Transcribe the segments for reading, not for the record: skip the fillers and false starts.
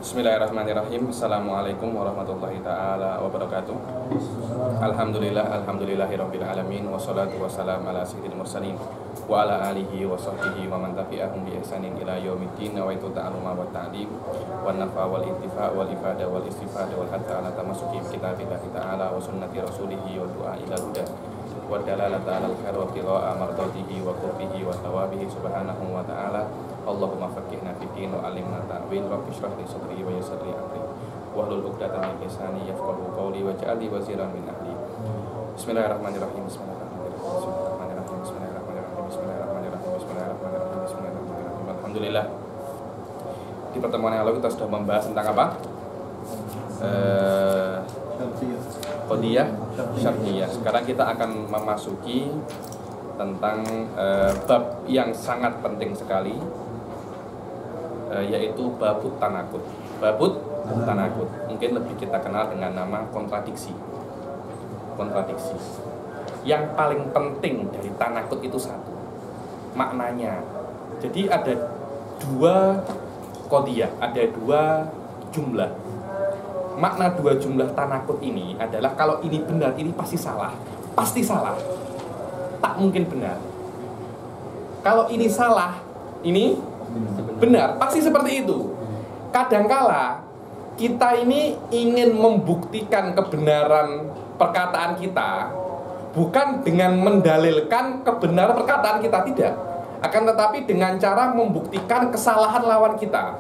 Bismillahirrahmanirrahim. Assalamualaikum warahmatullahi ta'ala wabarakatuh. Alhamdulillahirabbil alamin, wassalatu wassalamu ala sayyidil mursalin wa ala alihi wa sahbihi wa man tabi'ahum bi ihsanin ila yaumiddin. Wa itu ta'alluma wa ta'lim wa nafa wal intifa wal ifada wal istifada wal hatta ala tamassuki bi kitabillahi ta'ala wa sunnati rasulihi wa du'a ila huda wa dalalata ala al-khair wa qira'a mardatihi wa qurbihi wa thawabihi subhanahu wa ta'ala. Allahumma faqihna fid din wa 'allimna ta'wil wa ishrah li sadri wa yassir li amri wahlul 'uqdatam min lisani yafqahu qawli waj'al li waziran min ahli. Bismillahirrahmanirrahim. Bismillahirrahmanirrahim. Alhamdulillah. Di pertemuan yang lalu kita sudah membahas tentang apa? Qadiyah syar'iyyah. Sekarang kita akan memasuki tentang bab yang sangat penting sekali, yaitu babut tanakut. Babut tanakut mungkin lebih kita kenal dengan nama kontradiksi. Kontradiksi. Yang paling penting dari tanakut itu satu, maknanya. Jadi ada dua qadiyah, ada dua jumlah. Makna dua jumlah tanakut ini adalah kalau ini benar, ini pasti salah. Pasti salah, tak mungkin benar. Kalau ini salah, ini benar, pasti seperti itu. Kadangkala kita ini ingin membuktikan kebenaran perkataan kita bukan dengan mendalilkan kebenaran perkataan kita, tidak, akan tetapi dengan cara membuktikan kesalahan lawan kita.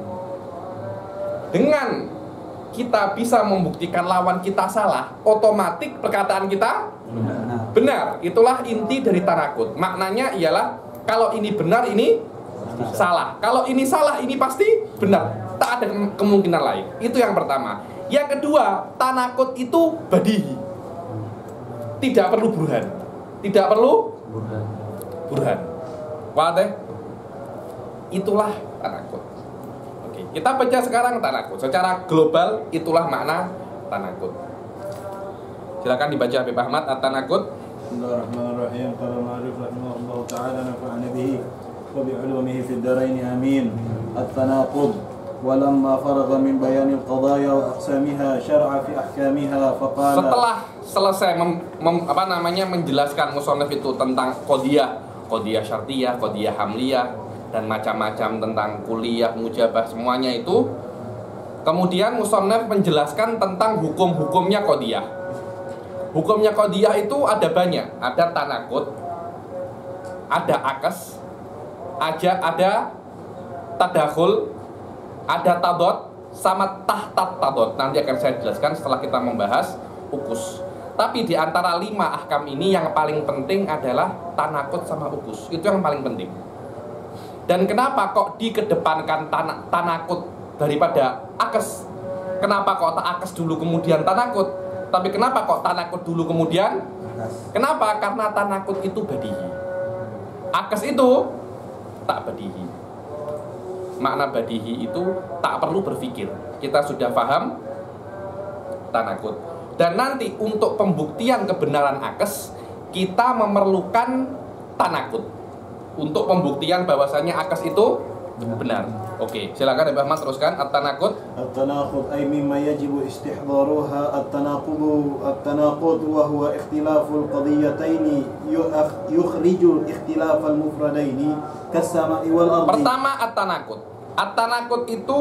Dengan kita bisa membuktikan lawan kita salah, otomatis perkataan kita benar. Itulah inti dari tanakut. Maknanya ialah kalau ini benar, ini salah. Kalau ini salah, ini pasti benar. Tak ada kemungkinan lain. Itu yang pertama. Yang kedua, tanakut itu badihi. Tidak perlu burhan. Tidak perlu burhan. Wadah. Itulah tanakut. Oke, kita baca sekarang tanakut. Secara global itulah makna tanakut. Silakan dibaca Habib Ahmad at-tanakut. Bismillahirrahmanirrahim. Qala ma'rif rahimahullah ta'ala nafa'ana bihi wa bi'ulumihi fid dharain amin. At-tanaqud walamma faragha min bayanil qadaya wa aqsamiha syar'a fi ahkamiha faqala. Setelah selesai menjelaskan musannaf itu tentang qadiyah syartiyah, qadiyah hamliyah dan macam-macam tentang kuliah, mujabah, semuanya itu, kemudian musannaf menjelaskan tentang hukum-hukumnya qadiyah. Hukumnya qadiyah itu ada banyak. Ada tanakut, ada akas, ada tadakhul, ada tadot, sama tahtat tadot. Nanti akan saya jelaskan setelah kita membahas ukus. Tapi di antara 5 ahkam ini yang paling penting adalah tanakut sama ukus. Itu yang paling penting. Dan kenapa kok dikedepankan tanakut daripada akas? Kenapa kok akas dulu kemudian tanakut? Tapi kenapa kok tanakut dulu kemudian? Kenapa? Karena tanakut itu badihi. Akas itu tak badihi. Makna badihi itu tak perlu berpikir. Kita sudah paham tanakut. Dan nanti untuk pembuktian kebenaran akas, kita memerlukan tanakut. Untuk pembuktian bahwasanya akas itu benar. Oke, silakan Habib Ahmad teruskan. At-tanaqud. At-tanaqud ay mimma yajibu istihdaruha. At-tanaqud wa huwa ikhtilaful qadiyataini yukhrijul ikhtilafal mufradaini kas-sama'i wal ardi. Pertama at-tanaqud. At-tanaqud itu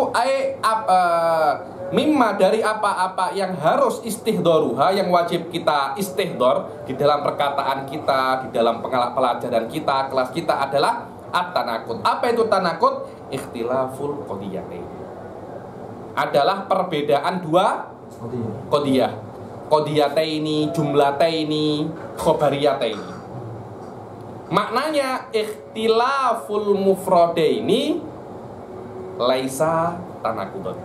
mimma dari apa-apa yang harus istihdaruha, yang wajib kita istihdar di dalam perkataan kita, di dalam pelajaran kita, kelas kita adalah at-tanaqud. Apa itu tanaqud? Ikhtilaful qadiyatain. Adalah perbedaan dua qadiyah. Qadiyataini, jumlataini, khobariyataini. Maknanya ikhtilaful mufradaini laisa tanaqud.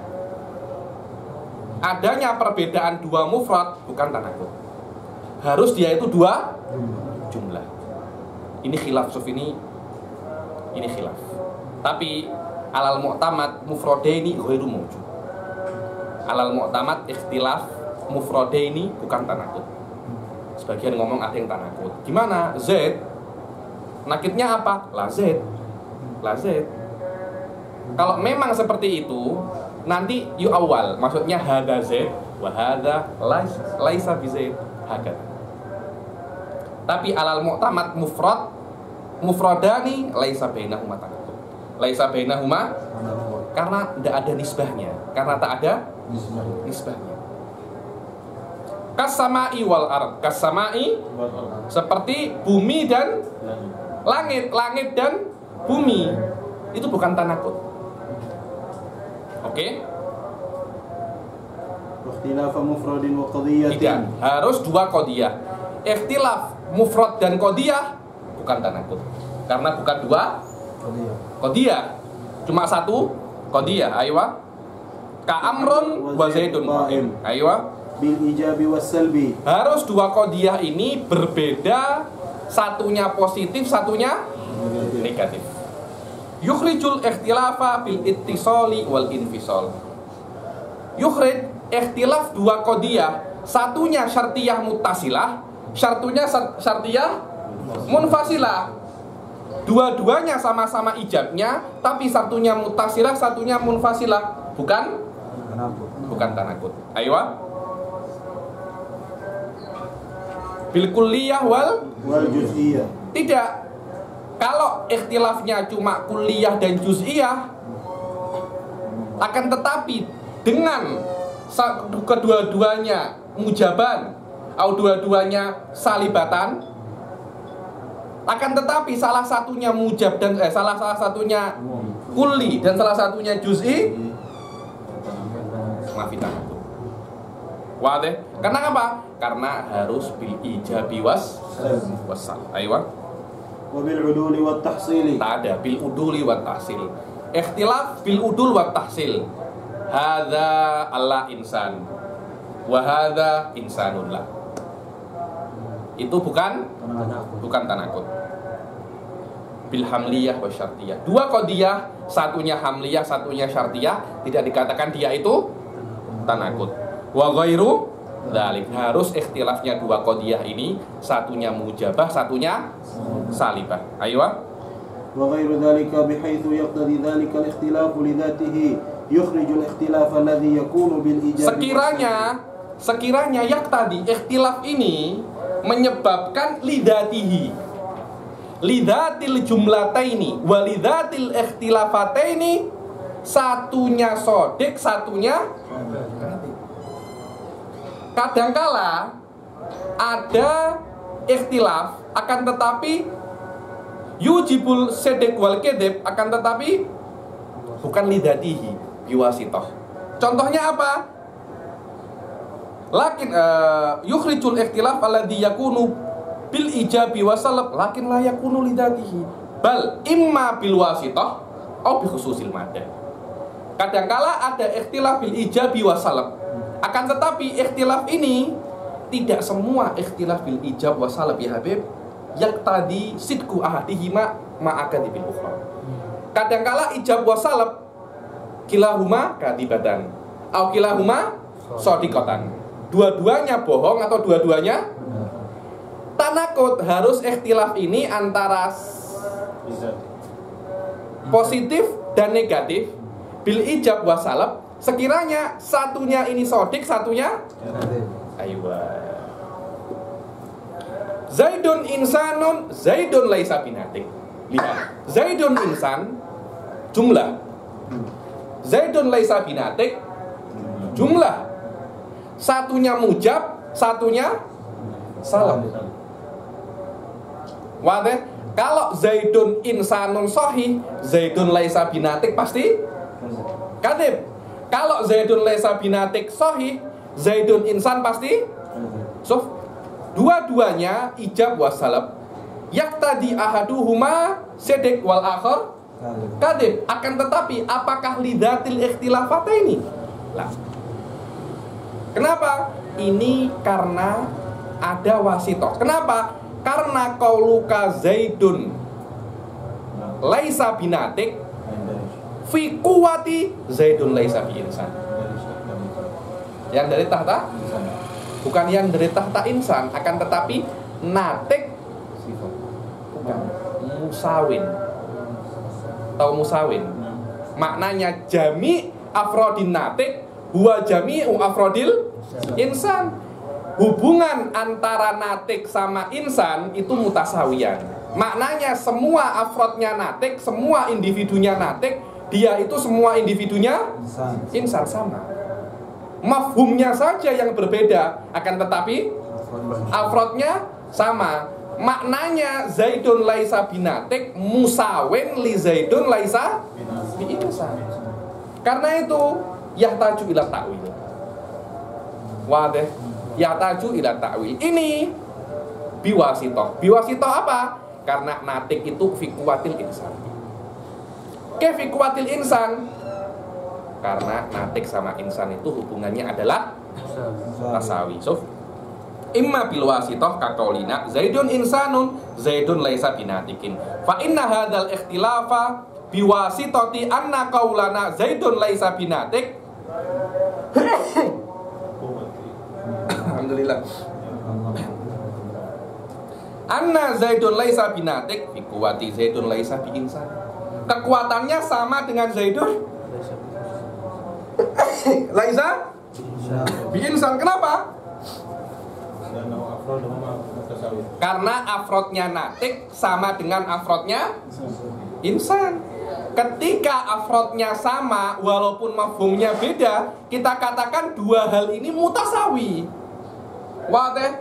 Adanya perbedaan dua mufrad bukan tanaqud. Harus dia itu dua jumlah. Ini khilaf ini khilaf. Tapi alal mu'tamad mufradaini ghairu mawjud. Alal mu'tamad ikhtilaf mufradaini bukan tanaqud. Sebagian ngomong ada yang tanaqud. Gimana? Z nakidnya apa? La Z. Kalau memang seperti itu, nanti yu'awwal, maksudnya hadza Zaid wa hadza laisa bi Zaid hakadha. Tapi alal mu'tamad mufradani laisa bainahuma tanaqud. Laisa bainahuma karena tidak ada nisbahnya, karena tak ada nisbahnya. Kasama'i wal ard, kasama'i seperti bumi dan langit, langit dan bumi itu bukan tanaqud. Oke? Ikhtilaf mufradin wa qadiyatin. Tidak, harus dua qadiyah. Ikhtilaf mufrad dan qadiyah bukan tanaqud. Karena bukan dua qadiyah. Cuma satu qadiyah. Aywa. Ka amrun wa zaidun qa'im. Aywa. Bil ijabi was salbi. Harus dua qadiyah ini berbeda, satunya positif, satunya negatif. Yukhrijul ikhtilafa bil ittisali wal infisal. Yukhrij ikhtilaf dua qadiyah, satunya syartiyah muttasilah, satunya syartiyah munfasilah. Dua-duanya sama-sama ijabnya, tapi satunya muttasilah, satunya munfasilah. Bukan tanaqud. Aywa. Bil kulliyah wal juz'iyah. Tidak. Kalau ikhtilafnya cuma kulliyah dan juz'iyah, akan tetapi dengan kedua-duanya mujaban atau dua-duanya salibatan, akan tetapi salah satunya mujab dan salah satunya kulli dan salah satunya juz'i, mafitah. Wadah. Karena apa? Karena harus bil ijabi wasal. Aywa. Wa bil uduli wat tahsili. Tak ada bil uduli wat tahsil. Ikhtilaf bil udul wat tahsil. Hadza Allah insan wa hadza insanullah. Itu bukan tanaqud. Bil hamliyah wa syartiyah. Dua qadiyah, satunya hamliyah, satunya syartiyah, tidak dikatakan dia itu tanaqud. Wa ghairu dzalik, harus ikhtilafnya dua qadiyah ini, satunya mujabah, satunya salibah. Aywa. Wa ghairu dzalika bihaitsu yaqtadi dzalika al-ikhtilaf li dzatihi yukhriju al-ikhtilaf alladhi yakunu bil ijab. Sekiranya yaqtadi ikhtilaf ini menyebabkan lidatihi, lidatil jumlataini wa lidatil ikhtilafataini, satunya sodik, satunya kadangkala ada ikhtilaf, akan tetapi yujibul sedek wal kedeb, akan tetapi bukan lidatihi biwasitoh. Contohnya apa? Lakin yukhrijul ikhtilaf alladhi yakunu bil ijabi wasalab, lakin la yakunu lidatihi bal imma bil wasitoh atau bi khususil madah. Kadangkala ada ikhtilaf bil ijabi wasalab, akan tetapi ikhtilaf ini tidak semua ikhtilaf bil ijab wa salab ya Habib, yang tadi sidku ahadihima ma'akadi bil ukhra. Kadangkala ijab wa salab kilahuma kadibatan atau kilahuma shadiqatan, dua-duanya bohong atau dua-duanya tanaqud. Harus ikhtilaf ini antara positif dan negatif bil ijab wa salab. Sekiranya satunya ini sodik, satunya aywa. Zaidun insanun, Zaidun laisa binatik. Lihat, Zaidun insan jumlah, Zaidun laisa binatik jumlah. Satunya mujab, satunya salam. Wadah. Kalau Zaidun insanun sahih, Zaidun laisa binatik pasti kadib. Kalau Zaidun laisa binatik sahih, Zaidun insan pasti suf. Dua-duanya ijab wa salab. Yaqtadi ahaduhuma sedek wal akhar kadib. Akan tetapi apakah lidatil ikhtilafata ini? Lah. Kenapa? Ini karena ada wasitoh. Kenapa? Karena qauluka Zaidun laisa binatik fi quwwati Zaidun laisa bi insan. Yang dari tahta bukan yang dari tahta insan, akan tetapi natik bukan musawin. Tahu musawin? Maknanya jami afrodin natik huwa jami'u afrodil insan. Hubungan antara natik sama insan itu mutasawiyan. Maknanya semua afrodnya natik, semua individunya natik, dia itu semua individunya insan sama. Mafhumnya saja yang berbeda, akan tetapi afrodnya sama. Maknanya Zaidun laisa binatik musawin li Zaidun laisa bi insan. Karena itu yahtaju ila ta'wil. Wadih, yahtaju ila ta'wil. Ini biwasitoh. Biwasitoh apa? Karena natik itu fi kuwatil insan. Fi kuwatil insan. Karena natik sama insan itu hubungannya adalah tasawi. So, imma bil wasitoh kaqaulina Zaidun insanun Zaidun laisa binatikin. Fa inna hadzal ikhtilafa biwasitati anna qaulana Zaidun laisa binatik. Alhamdulillah. Anna Zaidun laisa binatik fi quwwati Zaidun laisa bi insan. Kekuatannya sama dengan Zaidun laisa bi insan. Kenapa? Karena afrodnya natik sama dengan afrodnya insan. Ketika afrodnya sama walaupun mafhumnya beda, kita katakan dua hal ini mutasawi. Wadih?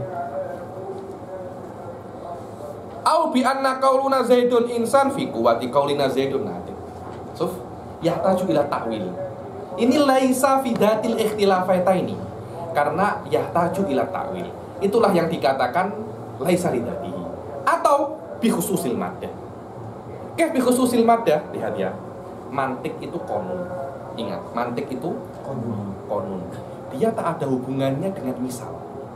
Au bi anna qauluna Zaidun insan fi quwwati qaulina Zaidun natik. Suf, yahtaju ila ta'wil. Ini laisa fi datil ikhtilafaitaini. Karena yahtaju ila ta'wil. Itulah yang dikatakan laisa lidatihi atau bi khususil maddah. Bi khususil maddah, lihat ya. Mantik itu konun. Ingat, mantik itu konun. Dia tak ada hubungannya dengan misal.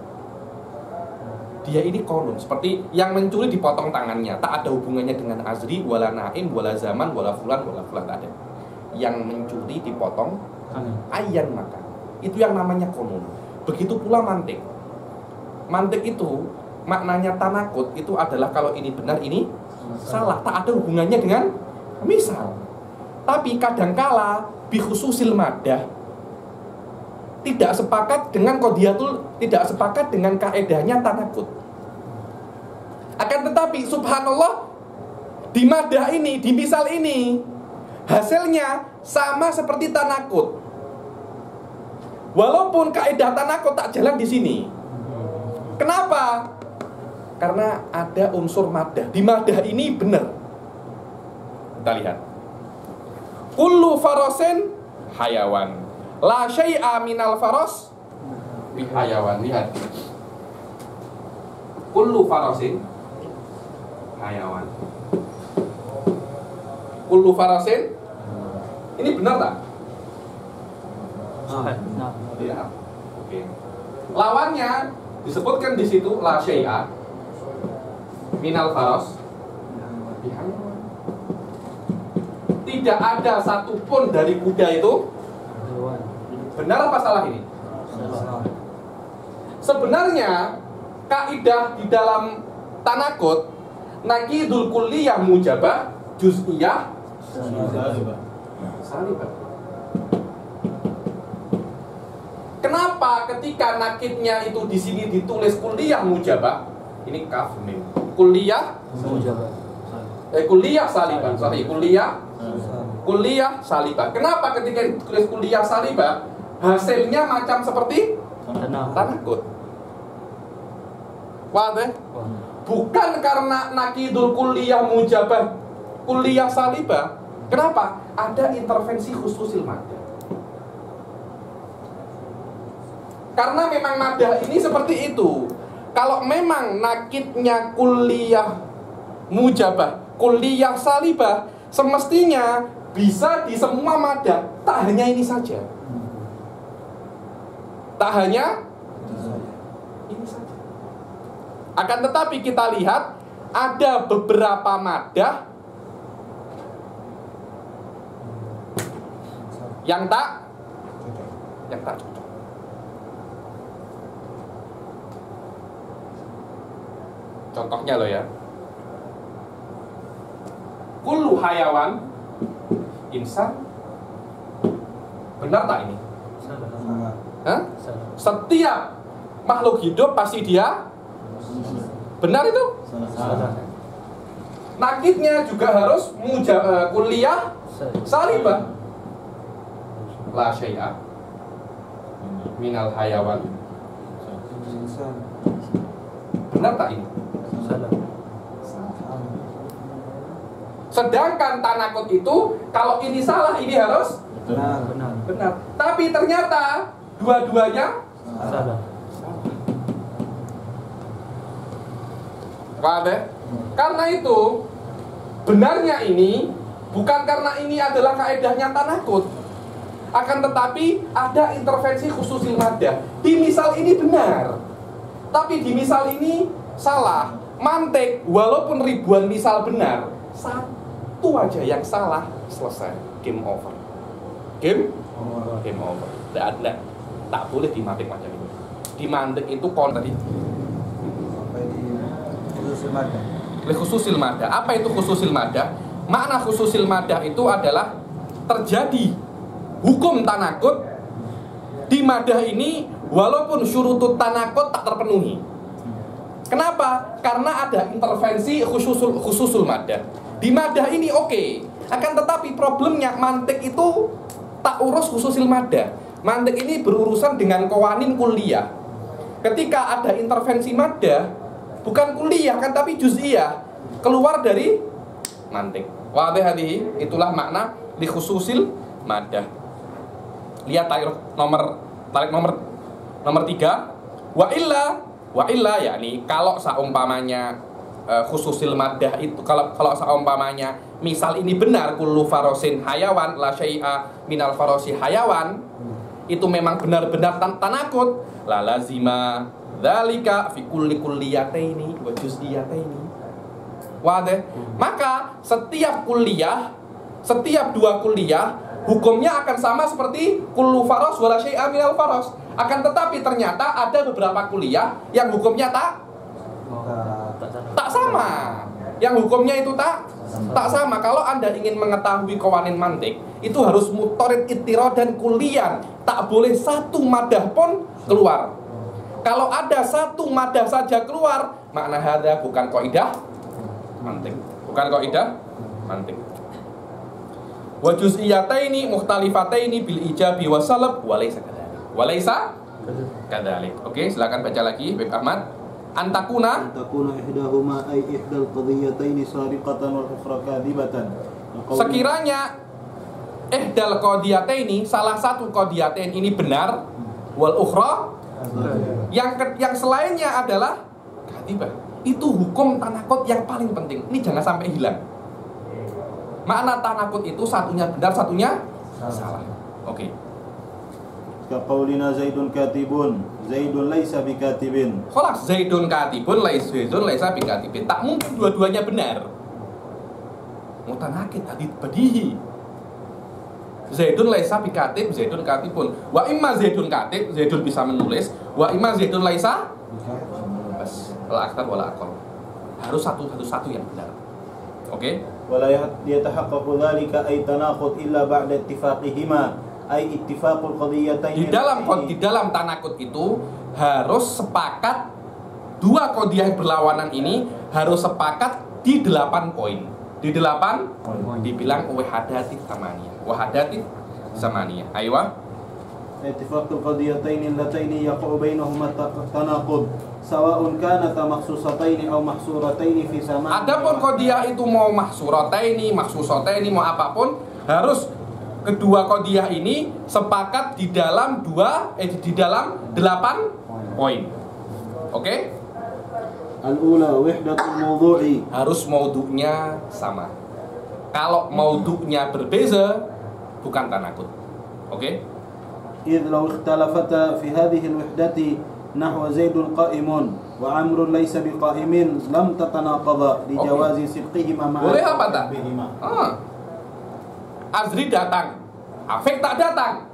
Dia ini konun, seperti yang mencuri dipotong tangannya, tak ada hubungannya dengan azri, wala naim, wala zaman, wala fulan, tak ada. Yang mencuri dipotong ayyan makan. Itu yang namanya konun. Begitu pula mantik. Mantik itu maknanya tanakut itu adalah kalau ini benar ini salah, tak ada hubungannya dengan misal. Tapi kadangkala bi khususil maddah tidak sepakat dengan qadiyatul, tidak sepakat dengan kaedahnya tanakut. Akan tetapi subhanallah di maddah ini, di misal ini hasilnya sama seperti tanakut. Walaupun kaedah tanakut tak jalan di sini. Kenapa? Karena ada unsur maddah. Di maddah ini benar. Kita lihat. Kullu farasin hayawan. La syai'a minal faras bi hayawan. Lihat. Kullu farasin hayawan. Kullu farasin. Ini benar tak? Ya. Oke. Lawannya disebutkan di situ la syai'a minal faras. Tidak ada satupun dari kuda itu. Benar apa salah ini? Sebenarnya kaidah di dalam tanakut nakidul kulliyah mujabah juz'iyah salibah. Kenapa ketika nakidnya itu di sini ditulis kulliyah mujabah? Ini kaf mim. Kulliyah mujabah. Kulliyah salibah. Sorry, kulliyah salibah. Kenapa ketika ditulis kulliyah salibah hasilnya macam seperti tanakut? Wadah? Bukan karena nakidul kulliyah mujabah, kulliyah salibah. Kenapa? Ada intervensi khususil maddah. Karena memang maddah ini seperti itu. Kalau memang nakidnya kulliyah mujabah, kulliyah salibah, semestinya bisa di semua maddah. Tak hanya ini saja. Tak hanya ini saja. Akan tetapi kita lihat ada beberapa maddah yang tak cocok. Contohnya loh ya. Kullu hayawan insan Benar tak ini? Salah. Hah? Salah. Setiap makhluk hidup pasti dia benar itu? Salah. Nakidnya juga harus kuliah salibah. La syai'a minal hayawan. Benar tak ini? Salah. Sedangkan tanakut itu kalau ini salah, ini harus Benar. benar. Tapi ternyata dua-duanya Salah. paham ya? Karena itu benarnya ini bukan karena ini adalah kaedahnya tanakut, akan tetapi ada intervensi khususil madah. Di misal ini benar, tapi di misal ini salah. Mantik walaupun ribuan misal benar, satu aja yang salah, selesai, game over. Game over. Tidak, tak boleh dimantik macam itu. Dimantik itu tadi khususil madah. Apa itu khususil madah? Makna khususil madah itu adalah terjadi hukum tanakut di madah ini walaupun syurutut tanakut tak terpenuhi. Kenapa? Karena ada intervensi khususul madah. Di madah ini oke. Akan tetapi problemnya mantik itu tak urus khususil madah. Mantik ini berurusan dengan qawanin kuliah. Ketika ada intervensi madah, bukan kuliah kan, tapi juz'iyah, keluar dari mantik. Wadih hadihi, itulah makna li khususil madah. Lihat tarik nomor 3. Wa illa yakni kalau saumpamanya khususil madah itu, kalau saumpamanya misal ini benar kullu farosin hayawan la syai'a minal farosi hayawan, itu memang benar-benar tanakut, la lazima dzalika fi kulli kulliyataini wa juz'iyataini. Wadah. Maka setiap kuliah, setiap dua kuliah hukumnya akan sama seperti kullu faros wala syai'a minal faros. Akan tetapi ternyata ada beberapa kuliah yang hukumnya tak sama. Yang hukumnya itu tak sama. Kalau Anda ingin mengetahui qawanin mantik, itu harus mutorid ittiro dan kulian. Tak boleh satu madah pun keluar. Kalau ada satu madah saja keluar, makna hadza bukan kaidah mantik. Bukan kaidah mantik. Wa juz'iyataini mukhtalifataini bil ijabi wa salab wa laysa kadzalik. Wa laysa kadzalik. Oke, silakan baca lagi Beb Ahmad. Antakuna ihdahuma ay ihdal qadiyataini sariqatan wal ukhra kadhibatan. Sekiranya ihdal qadiyataini, salah satu qadiyatain ini benar, wal ukhra yang selainnya adalah kadhibah. Itu hukum tanakut yang paling penting. Ini jangan sampai hilang. Makna tanakut itu satunya benar, satunya salah. Oke. Kaqaulina Zaidun katibun, Zaidun laisa bikatibin. Khalas, Zaidun katibun, Zaidun laisa bikatibin. Tak mungkin dua-duanya benar. Mutanakid hadits badihi. Zaidun laisa bikatib, Zaidun katibun. Wa imma Zaidun katib, Zaidun bisa menulis, wa imma Zaidun laisa bas, la aktar wala aqal. Harus satu yang benar. Oke? Wala yatahaqqaqu dzalika ay tanaqud illa ba'da ittifaqihima ay ittifaqul qadiyatain. Di dalam tanakut itu harus sepakat dua qadiyah berlawanan ini harus sepakat di 8 poin. Di 8 dibilang wahadatit samaniyah. Aywa. Ittifaqul qadiyatain allataini yaqa'u bainahuma tanaqud sawa'un kanata makhsusataini aw mahsurataini fi sama'. Adapun qadiyah itu mau mahsurataini, makhsusataini, mau apapun, harus kedua qadiyah ini sepakat di dalam 8 poin. Oke? Al-ula wahdatul mawdu'i. Harus maudhu'nya sama. Kalau maudhu'nya berbeza, bukan tanakut. Oke? إذ لو اختلفتا في هذه الوحدة نحو زيد قائم وعمر ليس بقائم لم تتناقضا لجواز صدقهما مع boleh apa tak? بهما. Azri datang, Afek tak datang.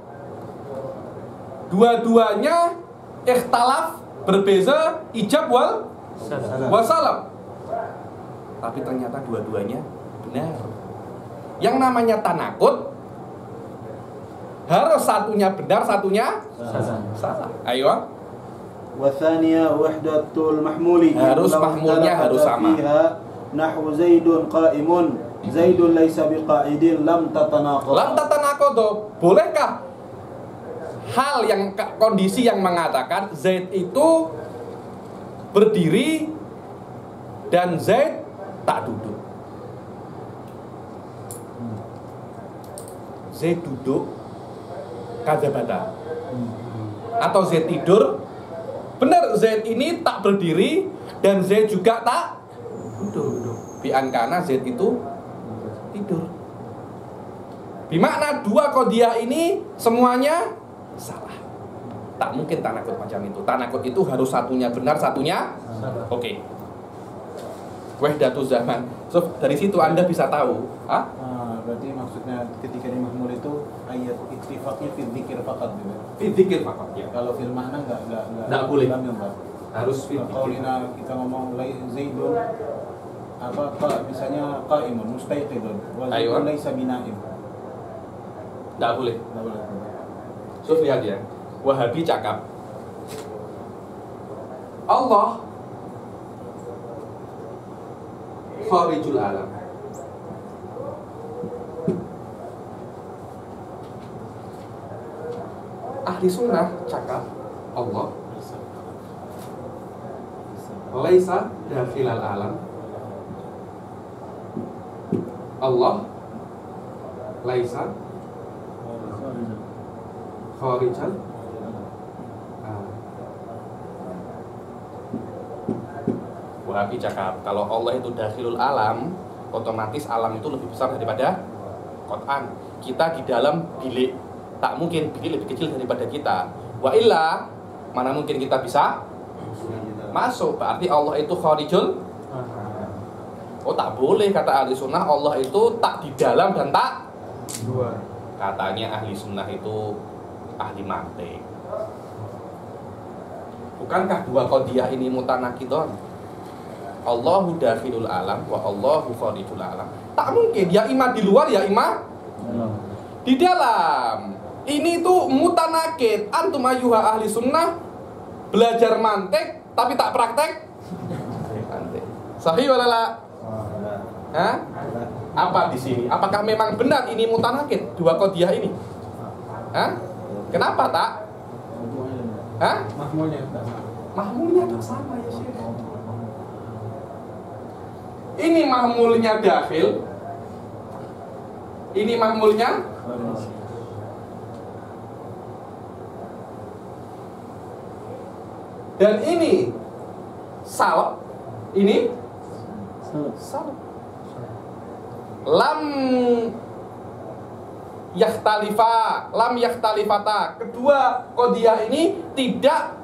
Dua-duanya ikhtalaf, berbeza, ijab wal salam. Tapi ternyata dua-duanya benar. Yang namanya tanakut Harus satunya benar, satunya salah. Ayo. والثانية وحدة المحمول Harus mahmulnya harus sama. نحو زيد قائم زيد ليس بقاعد لم تتناقض. Lam tatanaqadha. Bolehkah hal yang kondisi yang mengatakan Zaid itu berdiri dan Zaid tak duduk? Zaid duduk kadzabata. Atau Zaid tidur. Benar, Zaid ini tak berdiri dan Zaid juga tak duduk. Bi'ankana Zaid itu tidur. Bimakna dua qadiyah ini semuanya salah. Tak mungkin tanakut macam itu. Tanakut itu harus satunya benar, satunya oke. Wahdatul zaman. So, dari situ Anda bisa tahu, berarti maksudnya ketika di mahmul itu ayat ittifaqnya fi dzikir faqat gitu. fi dzikir faqat ya. Kalau fil makna Enggak boleh. Harus fi dzikir. Qaulina kita ngomong Zaidun misalnya qaimun mustaiqidun wa zaidun laisa binaim. Enggak boleh. Enggak boleh. So, lihat ya. Wahabi cakap Allah kharijul alam. Ahli sunnah cakap Allah laisa dakhilal alam. Allah laisa kharijal alam. Wahabi cakap kalau Allah itu dakhilul alam, otomatis alam itu lebih besar daripada Quran. Kita di dalam bilik, tak mungkin bilik lebih kecil daripada kita. Wa illa, mana mungkin kita bisa masuk? Berarti Allah itu kharijul. Oh, tak boleh kata ahli sunnah Allah itu tak di dalam dan tak luar. Katanya ahli sunnah itu ahli mantik. Bukankah dua qadiyah ini mutanaqidon? Allahu dakhilul alam wa Allahu kharijul alam. Tak mungkin, ya imam di luar ya imam di dalam. Ini tuh mutanaqid. Antum ayyuha ahli sunnah belajar mantik tapi tak praktek mantik. Sahih wala la? Hah? Apa di sini? Apakah memang benar ini mutanaqid dua qadiyah ini? Hah? Kenapa tak? Hah? Mahmulnya tak sama ya Syekh. Ini mahmulnya dakhil. Ini mahmulnya dan ini salab. Ini salab. Lam yakhtalifata. Kedua qadiyah ini tidak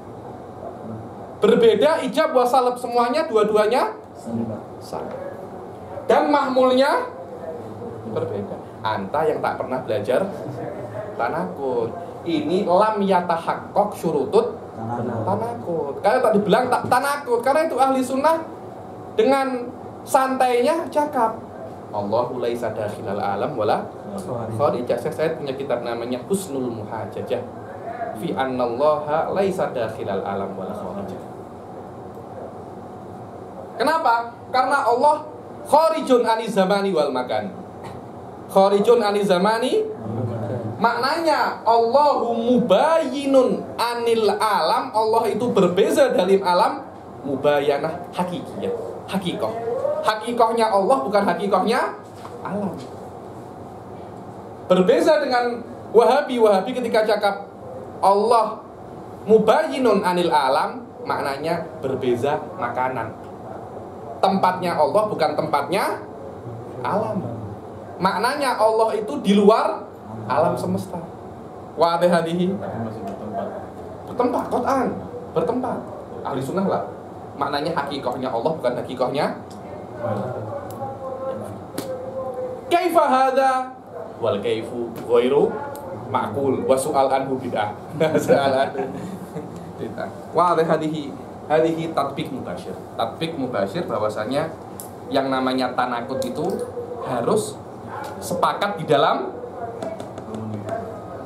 berbeda ijab wa salab, semuanya dua-duanya sama. Dan mahmulnya berbeda. Anta yang tak pernah belajar tanakut, ini lam yatahaqqaq syurutut tanakut. Karena tak dibilang tak tanakut, karena itu ahli sunnah dengan santainya cakap Allahu laisa dakhilal alam wala kharijah. Saya punya kitab namanya Husnul Muhajajah fi annallaha laisa dakhilal alam wala kharijah. Kenapa? Karena Allah kharijun aniz zamani wal makan. Kharijun aniz zamani maknanya Allahu mubayyinun anil alam. Allah itu berbeza dari alam mubayyanah hakikiyah, hakikah. Hakikahnya Allah bukan hakikahnya alam. Berbeza dengan Wahabi ketika cakap Allah mubayyinun anil alam, maknanya berbeza makanan. Tempatnya Allah bukan tempatnya alam. Maknanya Allah itu di luar alam semesta. Wa hadhihi bertempat Quran, bertempat. Ahli sunnah lah. Maknanya hakikahnya Allah bukan hakikahnya. Kaifa hadza wal kaifu ghairu ma'qul wa su'al anhu bid'ah. Soalan bid'ah. Wa hadhihi tatbiq mubashir. Tatbiq mubashir bahwasanya yang namanya tanakut itu harus sepakat di dalam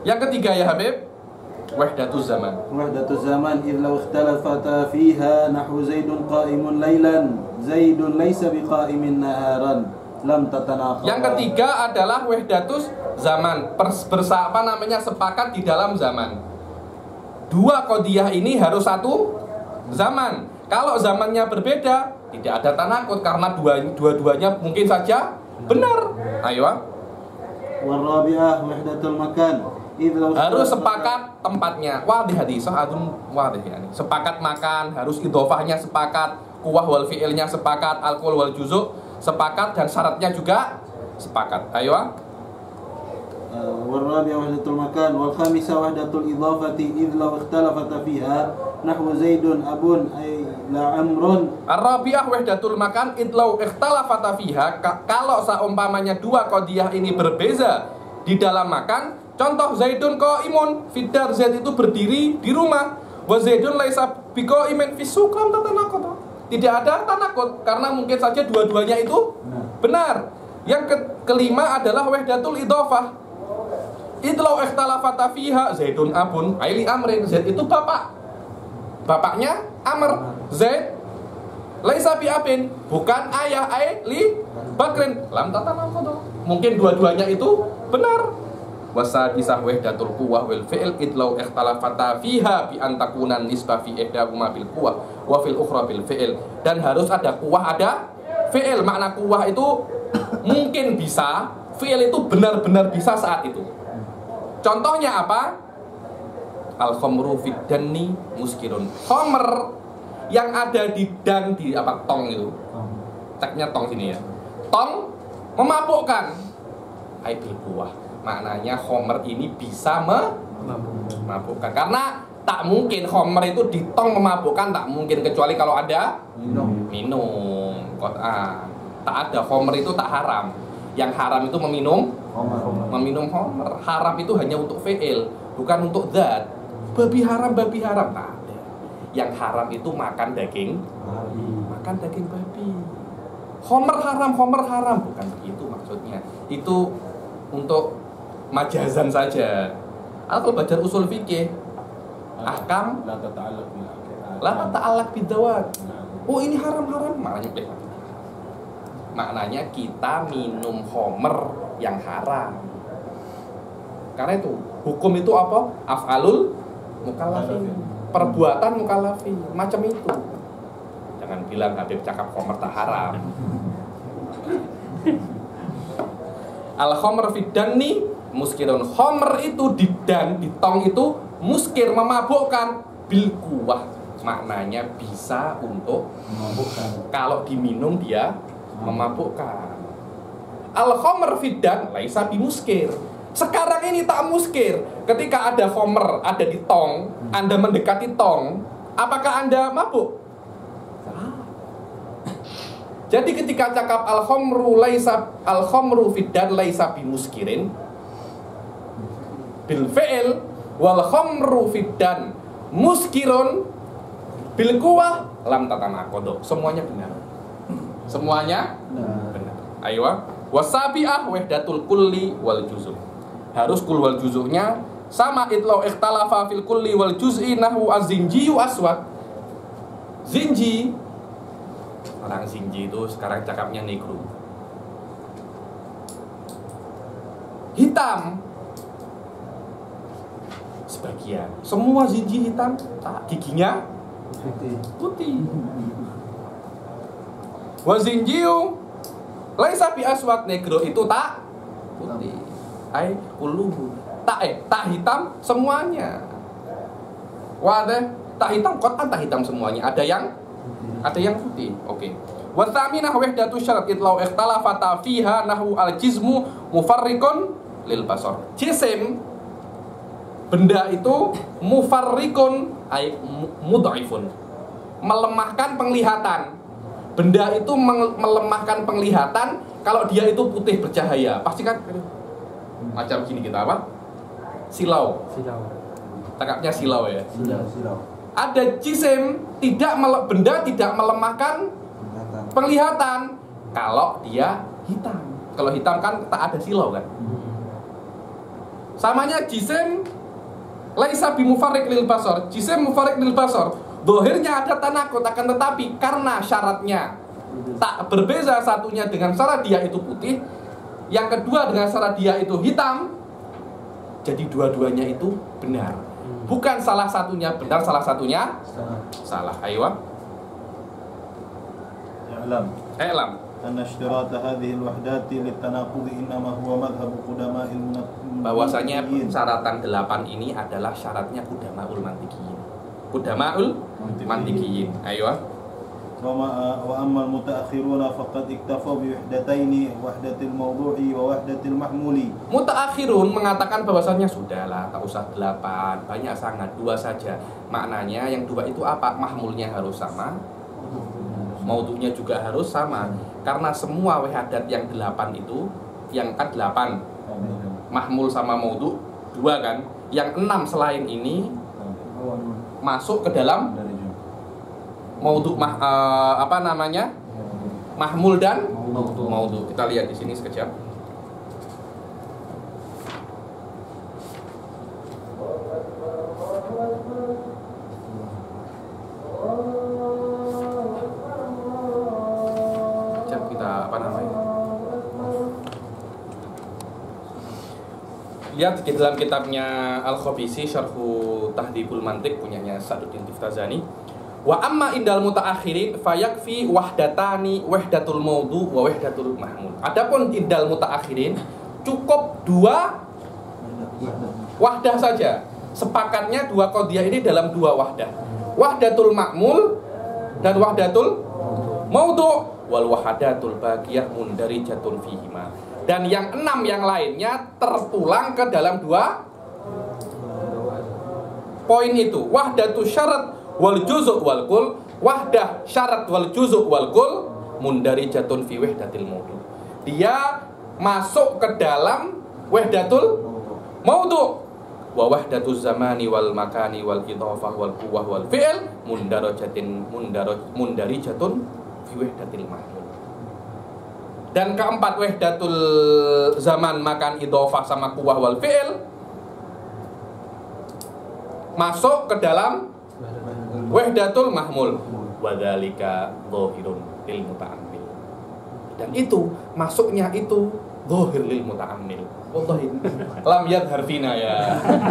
Yang ketiga ya Habib, wahdatuz zaman. Wahdatuz zaman idh law ikhtalafata fiha nahwu zaidun qa'imun lailan zaidun laysa biqa'imin naharan lam tatanaqad. Yang ketiga adalah wahdatus zaman, sepakat di dalam zaman. Dua qadiyah ini harus satu zaman. Kalau zamannya berbeda, tidak ada tanakut karena dua-duanya mungkin saja benar. Ayo. Warabi'ah wahdatul makan. Harus sepakat tempatnya. Wadih hadis, wadih yani. Sepakat makan, harus idhofahnya sepakat, kuwah wal fi'ilnya sepakat, alqul wal juzu sepakat, dan syaratnya juga sepakat. Ayo. Warabi'ah wahdatul makan wal khamisah wahdatul idhafati idh law ikhtalafata fiha nahwu zaidun abun ay la amrun. Ar-rabi'ah wahdatul makan idlau ikhtalafata fiha. Kalau seumpamanya dua qadiyah ini berbeza di dalam makan, contoh zaidun qaimun fiddar, Zaid itu berdiri di rumah, wa zaidun laisa biqaimin fi suq, lam tatanaqad. Tidak ada tanakut karena mungkin saja dua-duanya itu benar. Yang kelima adalah wahdatul idhafah. Idlau ikhtalafata fiha zaidun abun aili amrin, Zaid itu bapaknya Amr, Zaid laisa bi abin, bukan ayah li Bakrin, lam tatanaqad. Mungkin dua-duanya itu benar. Wasadisah wahdatul quwwah wal fi'il idlau ikhtalafata fiha bi an takuna nisbah fi ihdahuma bil quwwah wa fil ukhra bil fi'il. Dan harus ada quwwah ada fi'il. Makna quwwah itu mungkin bisa, fi'il itu benar-benar bisa saat itu. Contohnya apa? Al-khamru fid danni muskirun. Khamr yang ada di dan di apa tong itu. Ceknya tong sini ya. Tong memabukkan. Ai bil quwwah. Maknanya khamr ini bisa memabukkan. Karena tak mungkin khamr itu di tong memabukkan, tak mungkin kecuali kalau ada minum. Tak ada, khamr itu tak haram. Yang haram itu meminum khamr. Haram itu hanya untuk fi'il, bukan untuk zat. Babi haram tak ada. Yang haram itu makan daging babi. Khamr haram, bukan begitu maksudnya. Itu untuk majazan saja. Atau belajar usul fikih, ahkam la tata'allaq bidawat. Oh ini haram, maknanya kita minum khamr yang haram. Karena itu hukum itu apa? Af'alul mukallafin, perbuatan mukallafin, macam itu. Jangan bilang Habib cakap khamr tak haram. Al-khamr fid danni muskirun. Khamr itu di dan, di tong itu muskir, memabukkan, bil quwwah. Maknanya bisa untuk memabukkan. Kalau diminum dia memabukkan. Al-khamr fid dan laisa bimuskir. Sekarang ini tak muskir. Ketika ada khamr ada di tong, Anda mendekati tong, apakah Anda mabuk? Jadi ketika cakap al-khamru fiddan laisa bimuskirin bil fi'il wal khamru fiddan muskirun bil quwwah lam tatanaqad. Semuanya benar. Benar. Ayo. Wasabi'ah wahdatul kulli wal juz'. Harus kul wal juz'nya sama. Idlau ikhtalafa fil kulli wal juz'i nahwu az-zinjiyu aswad. Zinji, orang zinji itu sekarang cakapnya negro, hitam sebagian. Semua zinji hitam, giginya putih. Wa zinjiyu laisa bi aswad, negro itu tak putih. Ai kulluhu tak hitam semuanya. Wadah, tak hitam kotan, tak hitam semuanya. Ada yang putih. Oke. Wa tsaminah wahdatu syarat idlau ikhtalafata fiha nahwu al-jismu mufarriqun lil basar. Jisim benda itu mufarriqun ay mudhaifun, melemahkan penglihatan. Benda itu melemahkan penglihatan kalau dia itu putih bercahaya. Pasti kan macam gini kita apa? Silau. Cakapnya silau ya. Silau. Ada jisim benda tidak melemahkan penglihatan kalau dia hitam. Kalau hitam kan tak ada silau kan. Samanya jisim laisa bimufarriq lil basar. Jisim mufarriq lil basar. Dohirnya ada tanakut, akan tetapi karena syaratnya tak berbeza, satunya dengan syarat dia itu putih, yang kedua dengan syarat dia itu hitam, jadi dua-duanya itu benar. Bukan salah satunya benar, salah satunya salah. Ayo. I'lam. أن اشتراط هذه الوحدات للتناقض إنما هو مذهب قدماء Bahwasanya persyaratan 8 ini adalah syaratnya Qudamaul Mantiqiyin. Qudamaul Mantiqiyin. Ayo. وأما المتأخرون فقد اكتفوا بوحدتين وحدة الموضوع ووحدة المحمول. Mutaakhirun mengatakan bahwasanya sudahlah, tak usah 8, banyak sangat, 2 saja. Maknanya yang 2 itu apa? Mahmulnya harus sama, maudhu'nya juga harus sama. Karena semua wahdat yang 8 itu, yang kan 8 mahmul sama maudhu' 2 kan. Yang 6 selain ini masuk ke dalam maudhu' mahmul dan maudhu'. Kita lihat di sini sekejap. Lihat di dalam kitabnya Al-Khabisi Syarhu Tahdhibul Mantiq punyanya Sa'duddin Tiftazani. Wa amma indal mutaakhirin fayakfi wahdatani wahdatul maudhu wa wahdatul mahmul. Adapun indal mutaakhirin cukup 2 wahdah saja. Sepakatnya 2 qadhiyah ini dalam 2 wahdah. Wahdatul mahmul dan wahdatul maudhu wal wahdatul baqiyah mundarijatun fihima. Dan yang 6 yang lainnya tertulang ke dalam 2 poin itu. Wahdatus syarat wal juz' wal kul. Wahdah syarat wal juz' wal kul mundarijatun fi wahdatil maudhu. Dia masuk ke dalam wahdatul maudhu. Wa wahdatuz zamani wal makani wal idhafah wal quwwah wal fi'l mundarijatun fi wahdatil mahmul. Dan keempat wahdatul zaman, makan, idhofah sama quwwah wal fi'il masuk ke dalam wahdatul mahmul. Wadzalika dhahirun lil muta'ammil. Dan itu masuknya itu dhahir lil muta'ammil. Wallahi lam yadhhar fina ya.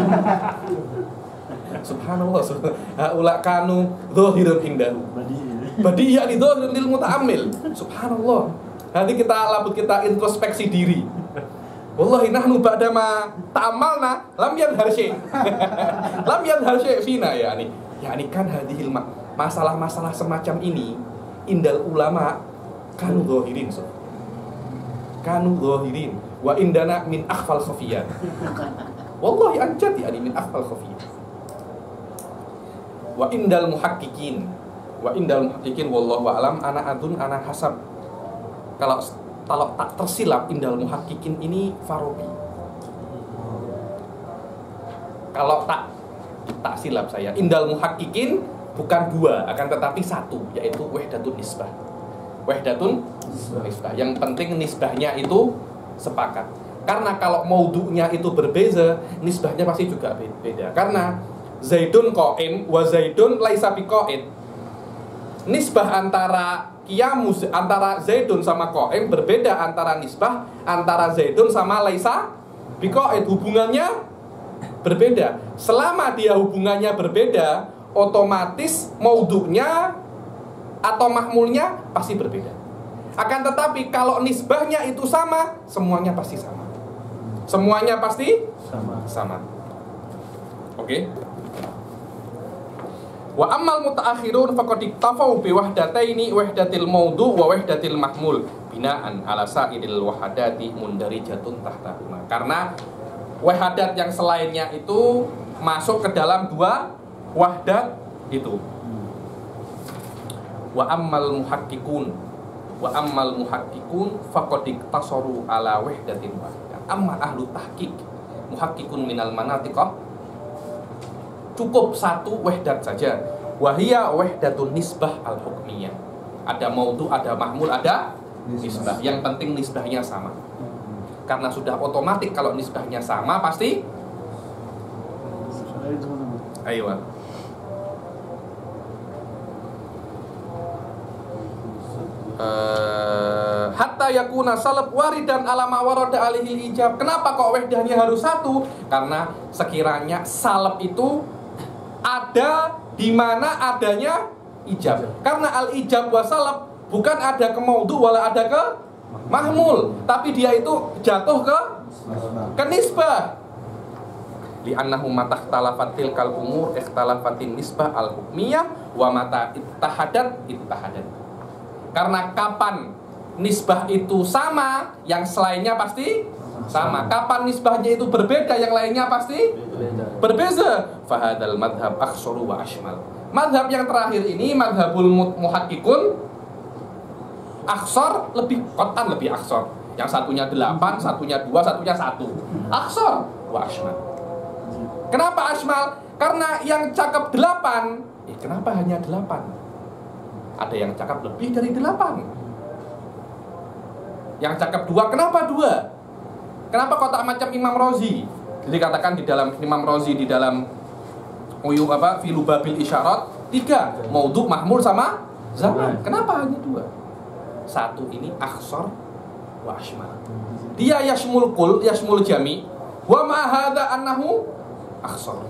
Subhanallah. Haula kanu dhahirun indahu. Badi'iyah li dhahir lil muta'ammil. Subhanallah. Nanti kita introspeksi diri. Wallahi nahnu ba'dama ta'amalna lam yadhhar syai'. Lam yadhhar syai' fina yani kan hadhil masalah-masalah semacam ini indal ulama kanu dhahirin. Kanu dhahirin wa indana min akhfal khafiyat. Wallahi anjad yani min akhfal khafiyat. Wa indal muhaqqiqin wallahu a'lam ana hasab. Kalau tak tersilap indal muhaqqiqin ini Farabi. Kalau tak silap saya, indal muhaqqiqin bukan 2, akan tetapi 1, yaitu wahdatun nisbah. Wahdatun nisbah. Yang penting nisbahnya itu sepakat. Karena kalau maudhu'nya itu berbeza, nisbahnya pasti juga beda. Karena Zaidun qa'im wa Zaidun laisa biqa'id. Nisbah antara qiyamus antara Zaidun sama qa'im berbeda antara nisbah antara Zaidun sama laisa biqa'id, hubungannya berbeda. Selama dia hubungannya berbeda, otomatis maudhu'nya atau mahmulnya pasti berbeda. Akan tetapi kalau nisbahnya itu sama, semuanya pasti sama. Semuanya pasti sama. Oke? Wa ammal mutaakhirun faqad iktafau bi wahdataini wahdatil maudhu wa wahdatil mahmul binaan ala sa'iril wahadati mundarijatun tahtahuma. Karena wahadat yang selainnya itu masuk ke dalam 2 wahdat itu. Wa ammal muhaqqiqun faqad iktasaru ala wahdatin wahidah. Amma ahlu tahqiq muhaqqiqun minal manatiqah cukup 1 wahdat saja. Wahia wahdatun nisbah al-hukmiyah. Ada maudhu, ada mahmul, ada nisbah. Yang penting nisbahnya sama. Karena sudah otomatis kalau nisbahnya sama pasti ayo. Hatta yakuna salab waridan alama warada alihil ijab. Kenapa kok wahdahnya harus satu? Karena sekiranya salab itu ada di mana adanya ijab. Karena al ijab wa salab bukan ada ke maudhu wala ada ke mahmul, tapi dia itu jatuh ke nisbah. Li'annahu mata ikhtalafat tilkal umur ikhtalafatin nisbah al hukmiyah wa mata ittahadat. Karena kapan nisbah itu sama, yang selainnya pasti sama. Kapan nisbahnya itu berbeda, yang lainnya pasti berbeza. Fahadal madhab akhsaru wa ashmal. Madhab yang terakhir ini madhabul muhakkikun, akhsar lebih qat'an, lebih akhsar. Yang satunya 8, satunya 2, satunya 1. Akhsar wa ashmal. Kenapa ashmal? Karena yang cakap 8, kenapa hanya 8? Ada yang cakap lebih dari 8. Yang cakap 2, kenapa 2? Kenapa kok tak macam Imam Razi? Jadi katakan di dalam Imam Razi di dalam Filu Babil Isyarat 3, maudhu, mahmul sama zaman. Kenapa hanya 2? Satu ini akhsar wa ashmal. Dia yashmul kul, yashmul jami, wa ma hadza annahu akhsar.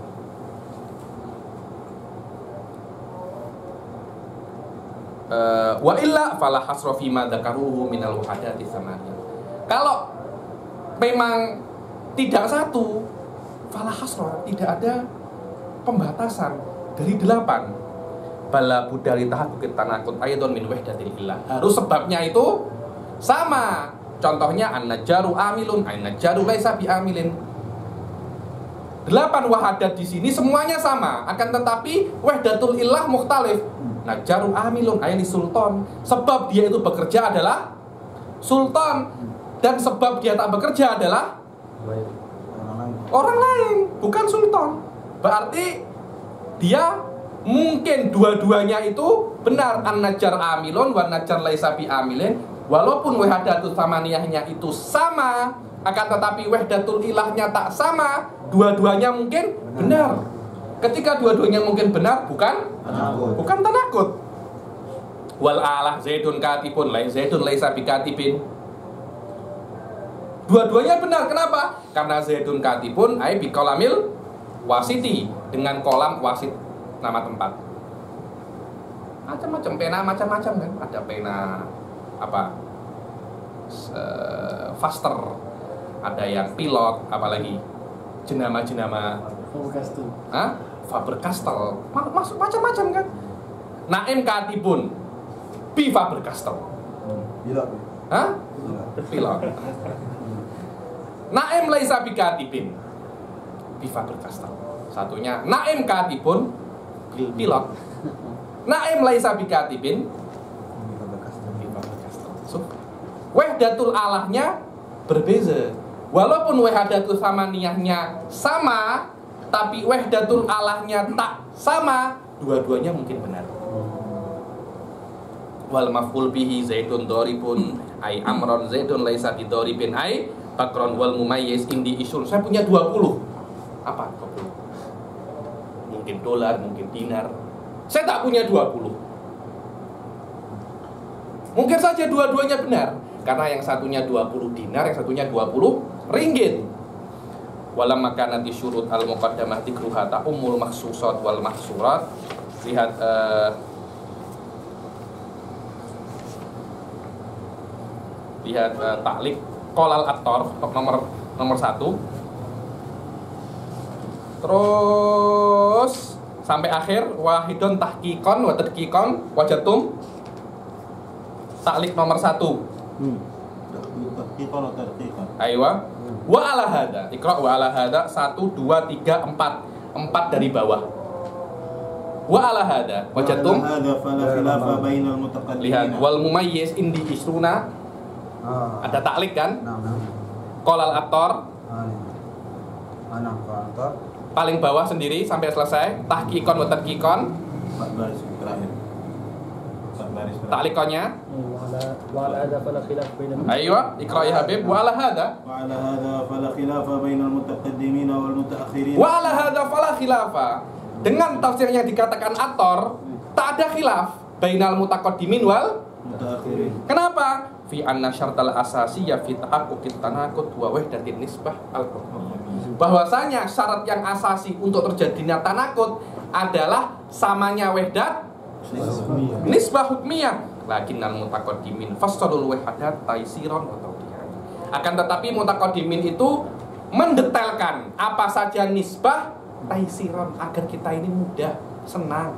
Wa illa fala hasra fi ma dzakaruhu minal wahadati tsamaniyah. Kalau memang tidak satu, fala hasra, tidak ada pembatasan dari 8. Bala budari tahaqquqit tanaqud aidon min wahdatil illah. Harus sebabnya itu sama. Contohnya an-najjaru amilun, an-najjaru laisa bi amilin. 8 wahadat di sini semuanya sama, akan tetapi wahdatul illah mukhtalif. Najjaru amilun ayni sultan. Sebab dia itu bekerja adalah sultan, dan sebab dia tak bekerja adalah orang lain, bukan sultan. Berarti dia mungkin dua-duanya itu benar, an-najjar amilun wa najjar laisa bi amilin. Walaupun wahdatul tsamaniyahnya itu sama, akan tetapi wahdatul ilahnya tak sama. Dua-duanya mungkin benar. Ketika dua-duanya mungkin benar, bukan tanakut. Wal alah zaidun katibun zaidun laisa bi katibin. Dua-duanya benar. Kenapa? Karena zaidun katibun ai bi qalamil wasiti, dengan kolam wasit, nama tempat. Macam-macam pena, macam-macam kan. Ada pena apa? Faster. Ada yang pilot, apalagi jenama-jenama Faber-Castell, masuk macam-macam kan. Naim katibun bi Faber-Castell. Pilot. Naim laisa bi katibin bi Faber-Castell. Satunya Naim katibun pilot. Naim laisa bi katibin bi Faber-Castell. So, wahdatul alahnya berbeza. Walaupun wahdatul tsamaniyahnya sama, tapi wahdatul alahnya tak sama, dua-duanya mungkin benar. Wal maf'ul bihi zaidun doribun ai amron zaidun laisa bidoribin ai bakron wal mumayyiz indi isul. Saya punya 20. Apa 20? Mungkin dolar, mungkin dinar. Saya tak punya 20. Mungkin saja dua-duanya benar, karena yang satunya 20 dinar, yang satunya 20 ringgit. Walam makanati syurut al muqaddamah dzikruha ta'ummul makhsusat wal mahsurat. Lihat taklif qolal attor nomor 1. Terus sampai akhir wahidun tahqiqan wa tadqiqan wajatum. Taklif nomor 1. Tahqiqan atau tadqiqan. Aywa. Wa ala hada. Iqra wa ala hada 1 2 3 4. 4 dari bawah. Wa ala hada wajatum. Hada fala khilafa bainal mutaqaddimin. Lihat wal mumayyiz indi isruna. Ada taklif kan? Qolal attor. Paling bawah sendiri sampai selesai. Tahqiqan wa tadqiqan. 4 baris terakhir. Ta'liqannya. وعلى هذا فلا خلاف بين Aywa, iqra ya Habib. Wa ala hadha. وعلى هذا فلا خلاف بين المتقدمين والمتأخرين. Wa ala hadha fala khilafa. Dengan tafsir yang dikatakan ator, tak ada khilaf bainal mutaqaddimin wal متأخرين. Kenapa? Fi anna syartal asasiyya fi tahaqquqit tanaqud wa wahdatin nisbah al-hukmiyah. Bahwasanya syarat yang asasi untuk terjadinya tanaqud adalah samanya wahdat nisbah hukmiyah. Lakinnal mutaqaddimin fassalul wahdat taisiran wa tawdihan. Akan tetapi mutaqaddimin itu mendetailkan apa saja nisbah taisiran agar kita ini mudah, senang.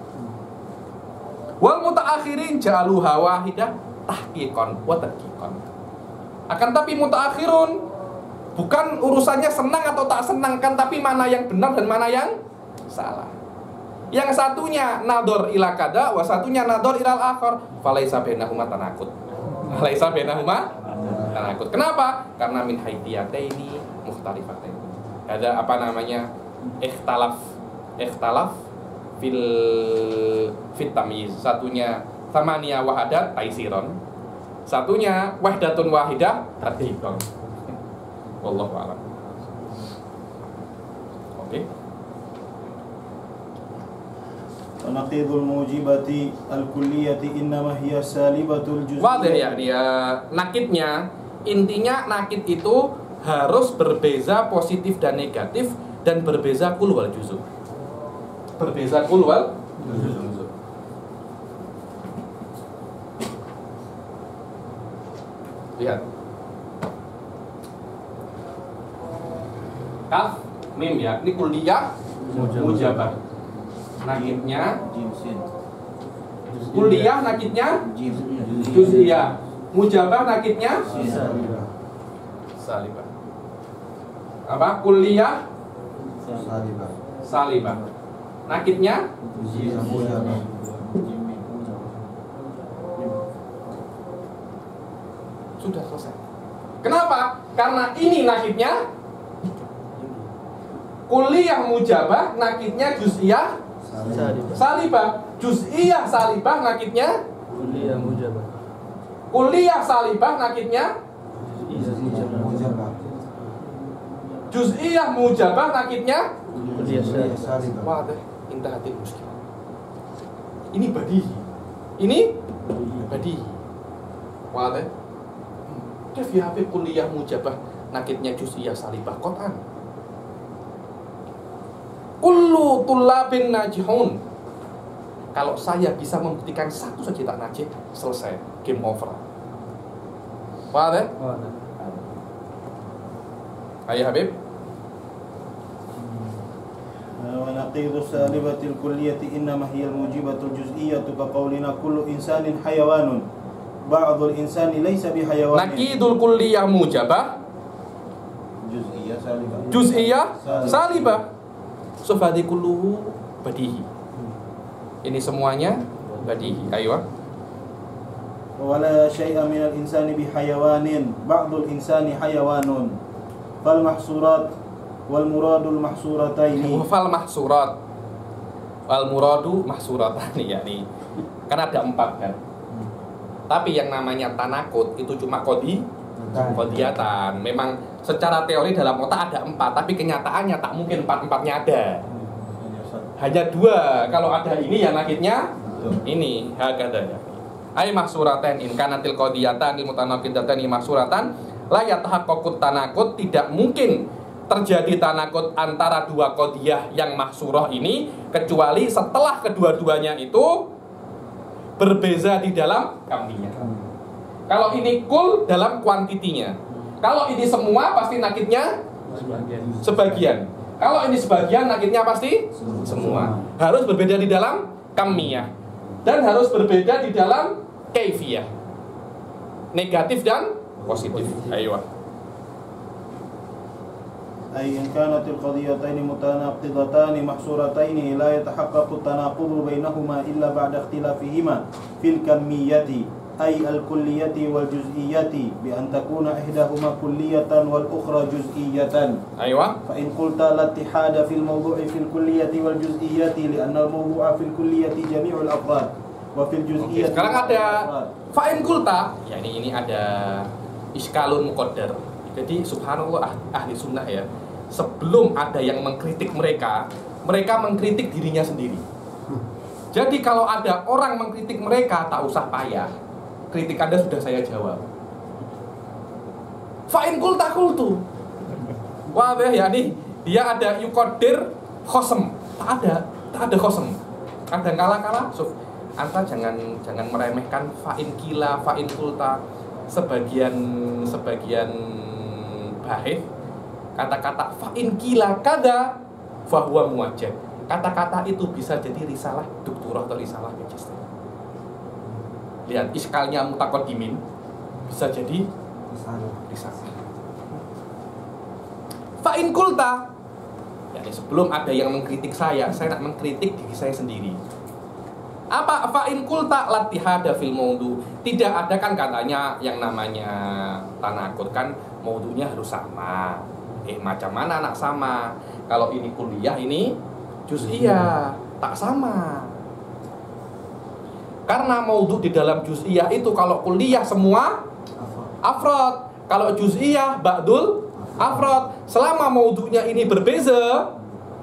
Wal mutaakhirin ja'aluha wahidah tahqiqan wa tadqiqan. Akan tapi mutaakhirun bukan urusannya senang atau tak senang, kan tapi mana yang benar dan mana yang salah. Yang satunya nador ila kada, wa satunya nador ilal akhar, falaisa bainahuma tanaqud. Falaisa bainahuma tanaqud. Kenapa? Karena min haitiyataini mukhtalifataini. Ada apa namanya? Ikhtalaf fil tamyiz. Satunya thamaniya wahadat taisiron. Satunya wahdatun wahidah tadqiqan. Wallahu a'lam. Oke. ونقيض الموجبة الكلية إنما هي سالبة Wadah ya الجزئية. dia nakidnya. Intinya nakid itu harus berbeza positif dan negatif dan berbeza kul wal juz'u. Berbeza kul wal juz'u. Lihat. Kaf mim ya. Ini kuliah mujabah. Nakidnya kuliah, nakidnya juz'iyah. Mujabah nakidnya salibah. Apa? Kuliah salibah. Nakidnya sudah selesai. Kenapa? Karena ini nakidnya kuliah mujabah, nakidnya juz'iyah salibah. Juz'iyah salibah nakidnya kuliah mujabah. kuliah salibah nakidnya juz'iyah mujabah nakidnya Kuliah salibah. wadah intahatil muskilah. Ini badihi. Ini badihi. Wadah. Kif ya Habib kuliah mujabah nakidnya juz'iyah salibah qat'an. Kullu tullabin najihun. Kalau saya bisa membuktikan satu saja tak najih, selesai, game over. Wadah? Ayo Habib. ونقيض السالبة الكلية إنما هي الموجبة الجزئية كقولنا كل إنسان حيوان بعض الإنسان ليس بحيوان. Nakidul kulliyah mujabah جزئية سالبة. juz'iyah salibah. Sufadi kulluhu badihi. Ini semuanya badihi. Ayo. ولا شيء من الإنسان بحيوان بعض الإنسان حيوان فالمحصورات والمراد المحصورتين. Fal mahsurat wal muradu mahsuratan yakni kan ada 4 kan. Tapi yang namanya tanakut itu cuma kodiyatan. Memang secara teori dalam otak ada 4, tapi kenyataannya tak mungkin 4-4-nya ada. Hanya 2. Kalau ada ini yang nakidnya ini hakada ya. Ai mahsuratan in kanatil qadiyatan lil mutanaqidatan mahsuratan la yatahaqqaqut tanaqud. Tidak mungkin terjadi tanaqud antara 2 qadiyah yang mahsurah ini kecuali setelah kedua-duanya itu berbeza di dalam kambinya. Kalau ini kul dalam kuantitinya. Kalau ini semua pasti nakidnya sebagian. Kalau ini sebagian nakidnya pasti semua. Harus berbeda di dalam kamiyah dan harus berbeda di dalam kaifiyah. Negatif dan positif. Ayo. أي إن كانت القضيتين متناقضتان محصورتين لا يتحقق التناقض بينهما إلا بعد اختلافهما في الكمية أي الكلية والجزئية بأن تكون إحداهما كلية والأخرى جزئية. أيوة. فإن قلت لا اتحاد في الموضوع في الكلية والجزئية لأن الموضوع في الكلية جميع الأفراد وفي الجزئية Sekarang ada fa'in kulta, ya ini ada iskalun muqaddar. Jadi subhanallah ahli sunnah ya, sebelum ada yang mengkritik mereka mengkritik dirinya sendiri. Jadi kalau ada orang mengkritik mereka, tak usah payah, kritik Anda sudah saya jawab. Fa'in kulta kultu. Wah ya nih, dia ada yukodir khosem, tak ada khosem. Kadang kala Anta jangan meremehkan fa'in kila, fa'in kulta. Sebagian bahih kata-kata fa'in kila kada fahuwa muwajjah. Kata-kata itu bisa jadi risalah doktorah atau risalah magister. Lihat iskalnya mutaqaddimin bisa jadi risalah. Fa'in kulta, yani sebelum ada yang mengkritik saya nak mengkritik diri saya sendiri. Apa fa'in kulta latihada fil maudu? Tidak ada kan katanya yang namanya tanakut kan maudunya harus sama. Macam mana nak sama? Kalau ini kuliah ini juz'iyah, tak sama. Karena maudu di dalam juz'iyah itu kalau kuliah semua afrod, kalau juz'iyah ba'dul afrod. Selama maudunya ini berbeza,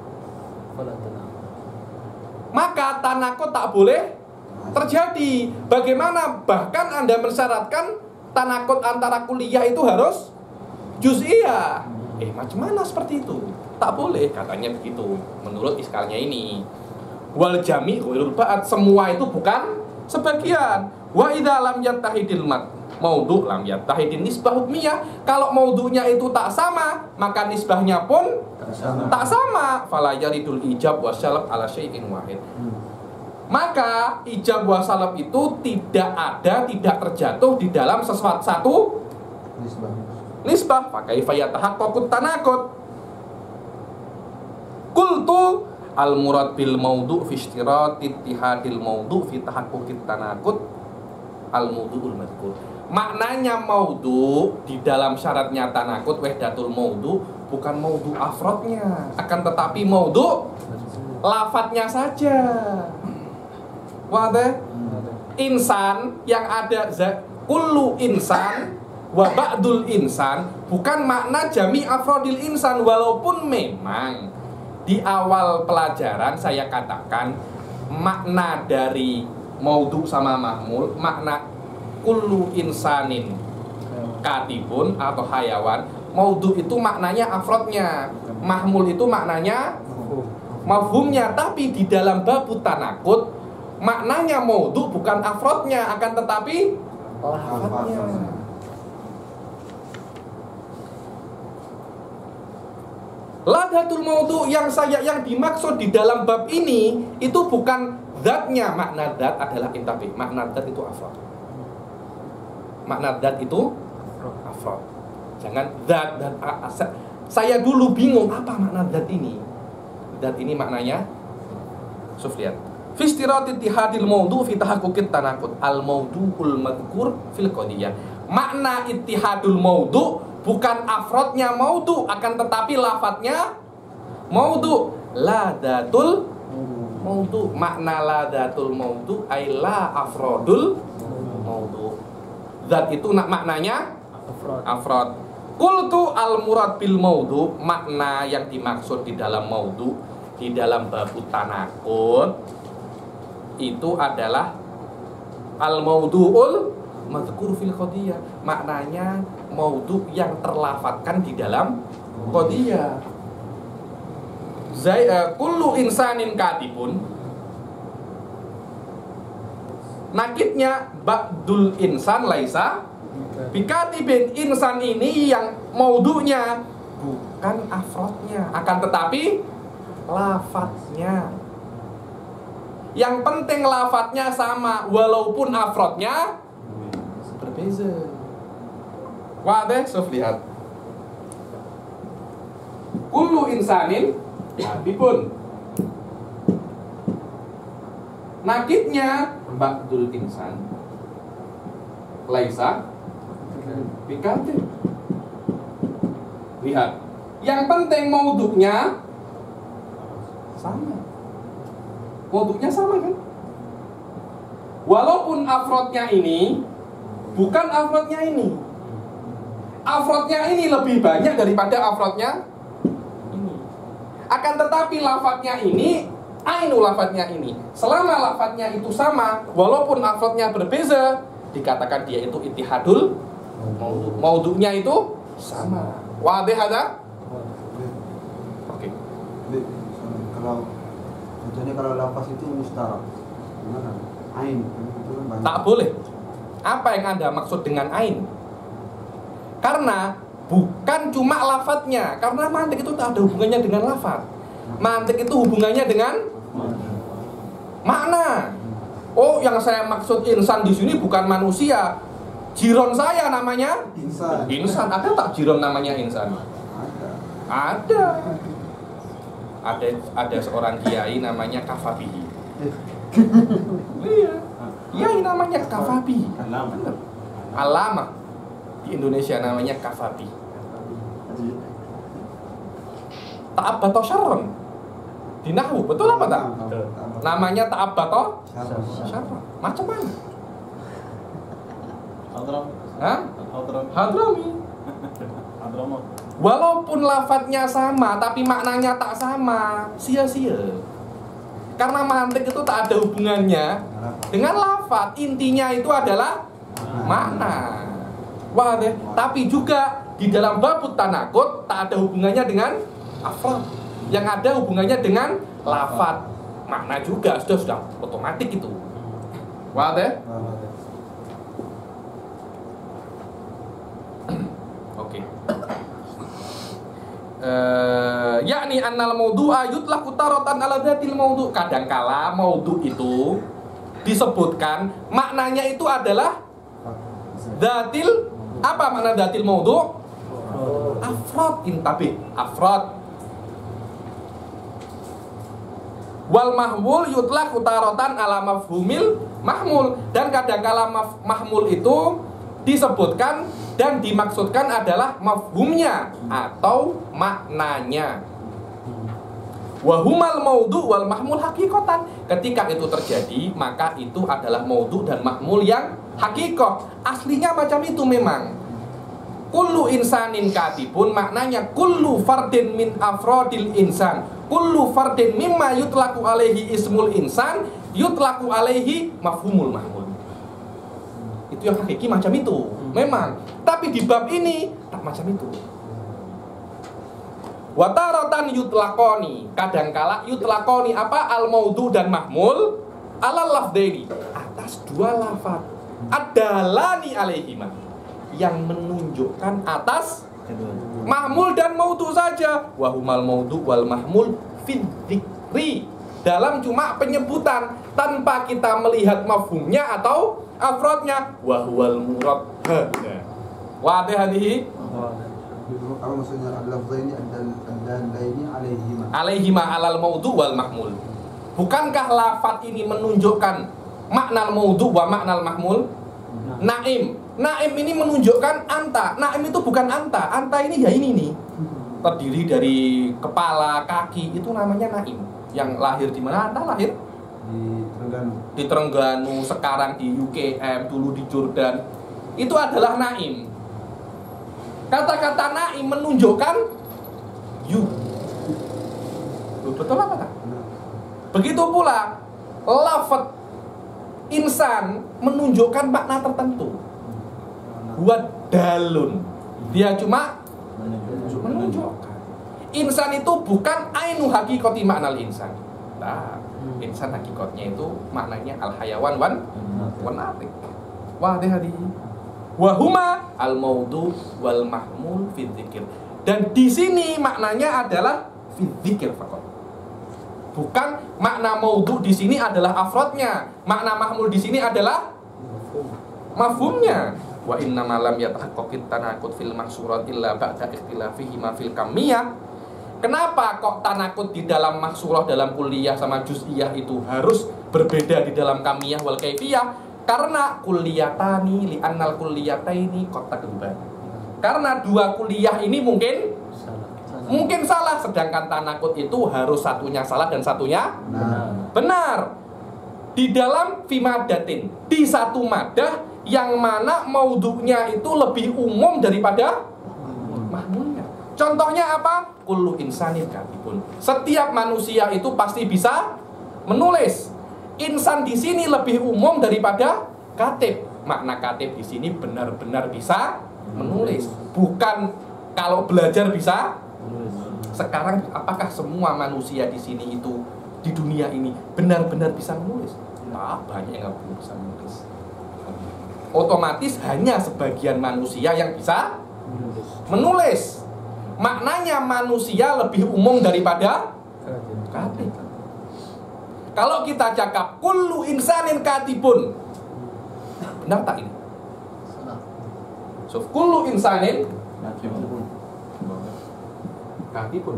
maka tanakut tak boleh terjadi. Bagaimana bahkan Anda mensyaratkan tanakut antara kuliah itu harus juz'iyah? Macam mana seperti itu? Tak boleh, katanya begitu menurut iskalnya ini. Wal jami' ghairul ba'd, semua itu bukan sebagian. Wa idza lam yattahidil maudhu lam yattahidin nisbah hukmiyah. Kalau maudhunya itu tak sama, maka nisbahnya pun tak sama. Fala yaridul ijab wa salab ala syai'in wahid. Maka ijab wa salab itu tidak terjatuh di dalam sesuatu satu nisbah. Pakai fayatahaqqaqut tanakut. Qultu al murad bil maudhu fi ishtirat ittihadil maudhu fi tahaqquqit tanakut al maudhu'ul madhkur. Maknanya maudhu di dalam syaratnya tanakut wahdatul maudhu bukan maudhu afrodnya, akan tetapi maudhu lafadznya saja. Wadah? Insan yang ada kullu insan wa ba'dul insan bukan makna jami afrodil insan, walaupun memang di awal pelajaran saya katakan makna dari maudhu sama mahmul, makna kullu insanin katibun atau hayawan, maudhu itu maknanya afrodnya, mahmul itu maknanya mafhumnya. Tapi di dalam bab tanakut maknanya maudhu bukan afrodnya, akan tetapi lafadznya. Ladatul maudhu yang dimaksud di dalam bab ini itu bukan zatnya. Makna zat adalah intabi. Makna zat itu afrod. Makna zat itu afrod. Jangan zat dan saya dulu bingung apa makna zat ini. Zat ini maknanya lihat. Fi istirat ittihadil maudhu fi tahaqquqit tanakut al maudhu'ul madhkur fil qadiyah. Makna ittihadul maudhu bukan afrodnya maudhu, akan tetapi lafadznya maudhu. Ladatul maudhu, makna ladatul maudhu ay la afrodul maudhu. Zat itu maknanya afrod. Qultu al murad bil maudhu, makna yang dimaksud di dalam maudhu di dalam bab tanakut itu adalah al maudhu'ul madhkur fil qadiyah. Maknanya maudhu yang terlafadzkan di dalam qadiyah. Kullu insanin katibun, nakitnya ba'dul insan laisa bikatibin. Insan ini yang maudhunya bukan afrodnya, akan tetapi lafadznya. Yang penting lafadznya sama, walaupun afrodnya berbeza. Wadah, lihat. Kullu insanin katibun, nakitnya ba'dul insan laisa bikatib. Lihat, yang penting maudhunya sama. Maudhunya sama kan? Walaupun afrodnya ini bukan afrodnya ini. Afrodnya ini lebih banyak daripada afrodnya ini. Akan tetapi lafadznya ini ainu lafadznya ini. Selama lafadznya itu sama, walaupun afrodnya berbeza, dikatakan dia itu ittihadul maudhu. Maudhunya itu sama. Wadih ada? Oke. Kalau contohnya kalau lafaz itu mustarak, gimana? Ain itu kan banyak. Tak boleh. Apa yang Anda maksud dengan ain? Karena bukan cuma lafadznya, karena mantik itu tak ada hubungannya dengan lafadz. Mantik itu hubungannya dengan makna. Oh, yang saya maksud insan di sini bukan manusia. Jiron saya namanya Insan. insan. Ada tak jiron namanya insan? Ada. Ada seorang kiai namanya Kafabihi. Iya. Kiai namanya Kafabi. Benar. Alama di Indonesia namanya Kafabi. Ta'abbato syarron. Di nahwu, betul apa tak? Namanya ta'abbato syarron. Macam mana? Hah? Hadrami. Walaupun lafadznya sama, tapi maknanya tak sama, sia-sia. Karena mantik itu tak ada hubungannya dengan lafadz. Intinya itu adalah makna. Wah deh. Tapi juga di dalam babut tanakut tak ada hubungannya dengan afrod. Yang ada hubungannya dengan lafadz. Makna juga sudah otomatis itu. Wah deh. Oke. Yakni annal maudhu'a yutlaqu taratan ala dzatil maudhu'. Kadangkala maudhu' itu disebutkan maknanya itu adalah dzatil. Apa makna dzatil maudhu'? Afrad, intabi, afrad. Wal mahmul yutlaqu taratan ala mafhumil mahmul. Dan kadangkala mahmul itu disebutkan dan dimaksudkan adalah mafhumnya atau maknanya. Wahumal maudhu wal mahmul hakikatan. Ketika itu terjadi, maka itu adalah maudhu dan mahmul yang hakikoh. Aslinya macam itu memang. Kullu insanin katibun, maknanya kullu fardin min afrodil insan. Kullu fardin mimma yutlaku alaihi ismul insan yutlaku alaihi mafhumul mahmul. Itu yang hakiki macam itu memang. Tapi di bab ini tak macam itu. Wataratan yutlaqoni, kadangkala yutlaqoni apa? Al-maudhu dan mahmul alal lafdaini, atas dua lafaz. Adalani alaihima, yang menunjukkan atas mahmul dan maudhu saja. Wahumal maudhu wal mahmul fid dzikri, dalam cuma penyebutan tanpa kita melihat mafhumnya atau afrodnya. Wahuwal murad. Wadih hadihi. Apa maksudnya al-lafzaini ad-dalaini alaihima? Alaihima alal maudhu wal mahmul. Bukankah lafaz ini menunjukkan makna maudhu wa makna mahmul? Naim. Naim ini menunjukkan anta. Naim itu bukan anta. Anta ini ya ini nih. Terdiri dari kepala, kaki, itu namanya naim. Yang lahir di mana? Anta lahir Di Terengganu. Di Terengganu, sekarang di UKM, dulu di Jordan. Itu adalah naim. Kata-kata naim menunjukkan you. Betul apa tak? Begitu pula lafaz insan menunjukkan makna tertentu. Wadalun, dia cuma menunjukkan. Insan itu bukan ainu hakikati makna insan. Nah, insan hakikatnya itu maknanya al hayawan wan natik. Wah deh hadi. Wahuma al maudhu wal mahmul fi dzikir. Dan di sini maknanya adalah fi dzikir faqat. Bukan makna maudhu di sini adalah afrodnya. Makna mahmul di sini adalah mafhumnya. Wa inna ma lam yatahaqqaqit tanaqud fil mahsurat illa ba'da ikhtilafihi ma fil kamiyah. Kenapa kok tanakut di dalam mahsurah, dalam kuliah sama juz'iyah itu harus berbeda di dalam kamiyah wal kaifiyah? Karena kulliyatani li'annal kulliyataini qad takduban. Karena dua kuliah ini mungkin sedangkan tanakut itu harus satunya salah dan satunya benar. di dalam fimadatin, di satu madah yang mana maudhu'nya itu lebih umum daripada mahmulnya. Contohnya apa? Kullu insanin katibun. Setiap manusia itu pasti bisa menulis. Insan di sini lebih umum daripada katib. Makna katib di sini benar-benar bisa menulis. Bukan kalau belajar bisa. Sekarang apakah semua manusia di sini itu di dunia ini benar-benar bisa menulis? Banyak yang nggak bisa menulis. Otomatis hanya sebagian manusia yang bisa menulis. Maknanya manusia lebih umum daripada katib. Kalau kita cakap kullu insanin katibun, benar tak ini? So, kullu insanin katibun.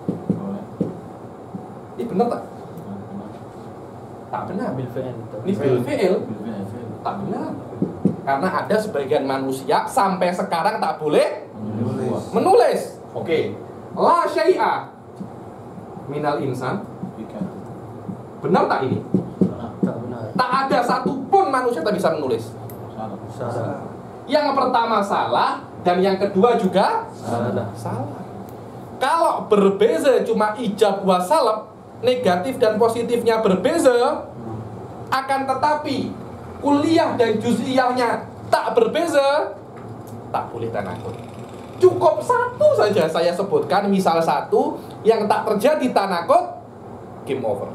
Ini benar tak? Tak benar. Ini bil fi'il. Tak benar. Karena ada sebagian manusia sampai sekarang tak boleh menulis. Oke. La syai'a minal insan. Benar tak ini? Tak benar. Tak ada satupun manusia tak bisa menulis. Salah. Yang pertama salah dan yang kedua juga salah. Kalau berbeza cuma ijab wa salab, negatif dan positifnya berbeza, akan tetapi kuliah dan juz'iyahnya tak berbeza, tak boleh tanakut. Cukup satu saja saya sebutkan, misal satu yang tak terjadi tanakut, game over.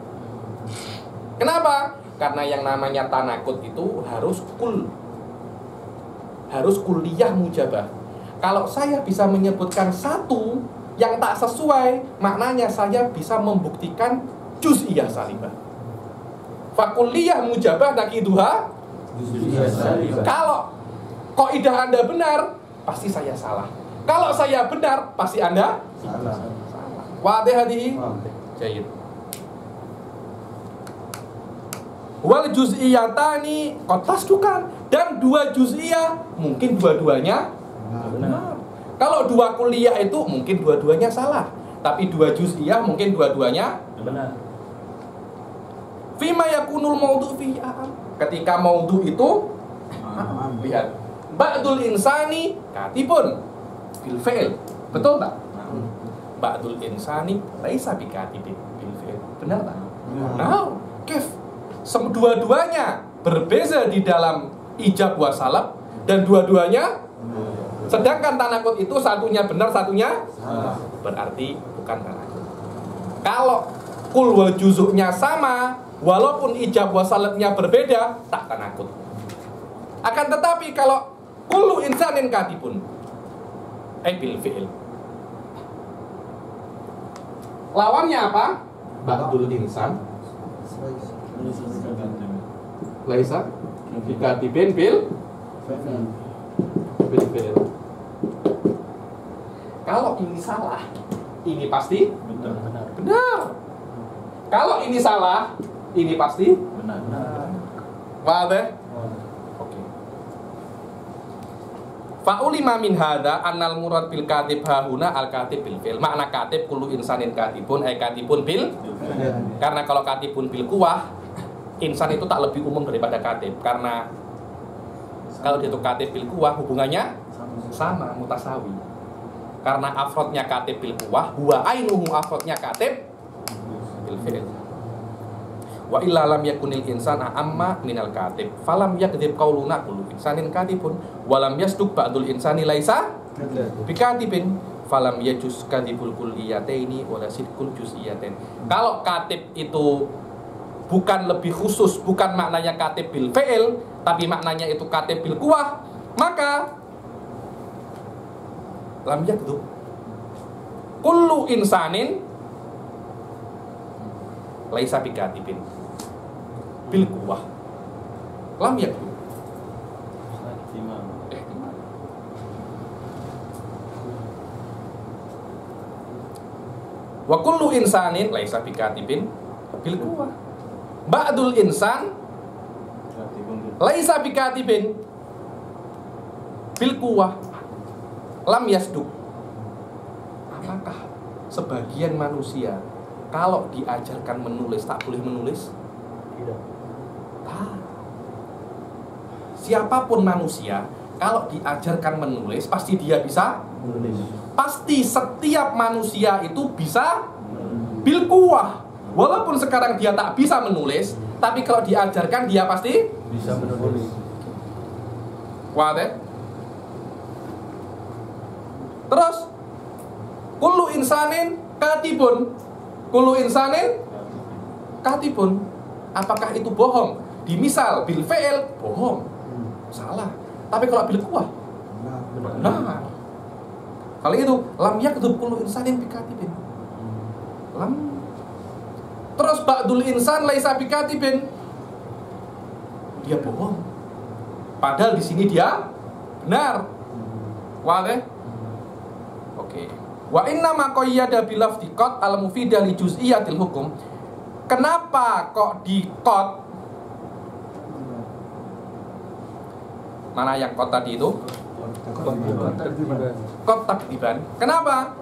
Kenapa? Karena yang namanya tanakut itu harus kuliah mujabah. Kalau saya bisa menyebutkan satu yang tak sesuai, maknanya saya bisa membuktikan juz'iyah salibah. Fakulliyah mujabah nakiduha. Kalau kaidah Anda benar, pasti saya salah. Kalau saya benar, pasti Anda salah. Wadih hadihi. Jayid. Wal juz'iyatani qatasdukan, dan dua juz'iyah mungkin dua-duanya benar. Kalau dua kuliah itu mungkin dua-duanya salah, tapi dua juz'iyah mungkin dua-duanya Benar. Fima yakunul maudhu fi ketika maudhu itu lihat ba'dul insani katibun bil fi'il. Betul tak? Ba'dul insani laisa bi katibin bil fi'il. Benar tak? Nah, kif dua-duanya berbeza di dalam ijab wa salab, dan dua-duanya sedangkan tanakut itu satunya benar, satunya salah. Berarti bukan tanakut. Kalau kul wal juzuknya sama, walaupun ijab wa salabnya berbeda, tak tanakut. Akan tetapi kalau kullu insanin katibun bil fi'il, lawannya apa? Ba'dul insan laisa bikatibin bil fi'il. Kalau ini salah, ini pasti benar. Kalau ini salah, ini pasti benar. Wadah? Oke. Fa'ulima min hadza annal murad bil katib hahuna al katib bil fi'il. Makna katib kullu insanin katibun ay katibun bil. Karena kalau katibun bil kuwah, insan itu tak lebih umum daripada katib. Karena kalau dia itu katib bil kuwah, hubungannya sama, mutasawi. Karena afrodnya katib bil kuwah, huwa ainuhu afrodnya katib bil fi'il. Wa illa lam yakunil insana amma minal katib falam yakdzib qauluna kullu insanin katibun wa lam yasduq ba'dul insani laisa bikatibin falam yajuz kadibul kulliyataini wala sidqul juz'iyatain. Kalau katib itu bukan lebih khusus, bukan maknanya katib bil fi'il, tapi maknanya itu katib bil kuwah, maka lam yakdzub kullu insanin laisa bikatibin bil kuwah. Lam yakdzub. Wa kullu insanin laisa bikatibin bil kuwah. Ba'dul insan laisa bikatibin bil kuwah. Lam yasduq. Apakah sebagian manusia kalau diajarkan menulis tak boleh menulis? Tidak. Siapapun manusia, kalau diajarkan menulis, pasti dia bisa. Pasti setiap manusia itu bisa bil quwwah. Walaupun sekarang dia tak bisa menulis, tapi kalau diajarkan dia pasti bisa menulis. Wadah. Terus kullu insanin katibun. Kullu insanin katibun. Apakah itu bohong? Di misal bil fi'il bohong. Salah. Tapi kalau bil quwwah benar. Kalau itu lam yaktub kullu insanin bikatibin. Lam. Terus ba'dul insan laisa bikatibin. Dia bohong. Padahal di sini dia benar. Wadah. Oke. Wa inna ma qayyada bil lafzi qad al mufidah li juz'iyatil hukum. Kenapa kok di qad? Mana yang qad tadi itu? Qad takdiban. Kenapa?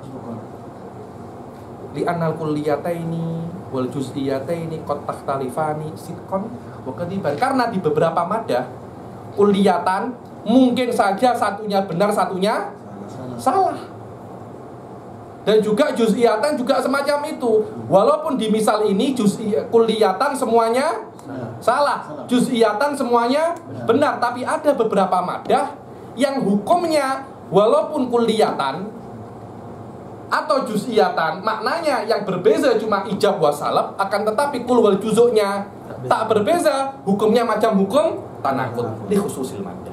Li annal kulliyataini wal juz'iyataini qad takhtalifani sidqan wa kadiban. Karena di beberapa madah kulliyatan mungkin saja satunya benar, satunya salah. Dan juga juz'iyatan juga semacam itu. Walaupun di misal ini kulliyatan semuanya salah, juz'iyatan semuanya benar, tapi ada beberapa madah yang hukumnya walaupun kulliyatan atau juz'iyatan maknanya yang berbeza cuma ijab wa salab, akan tetapi kul wal juzuknya tak berbeza, hukumnya macam hukum tanakut li khususil madah.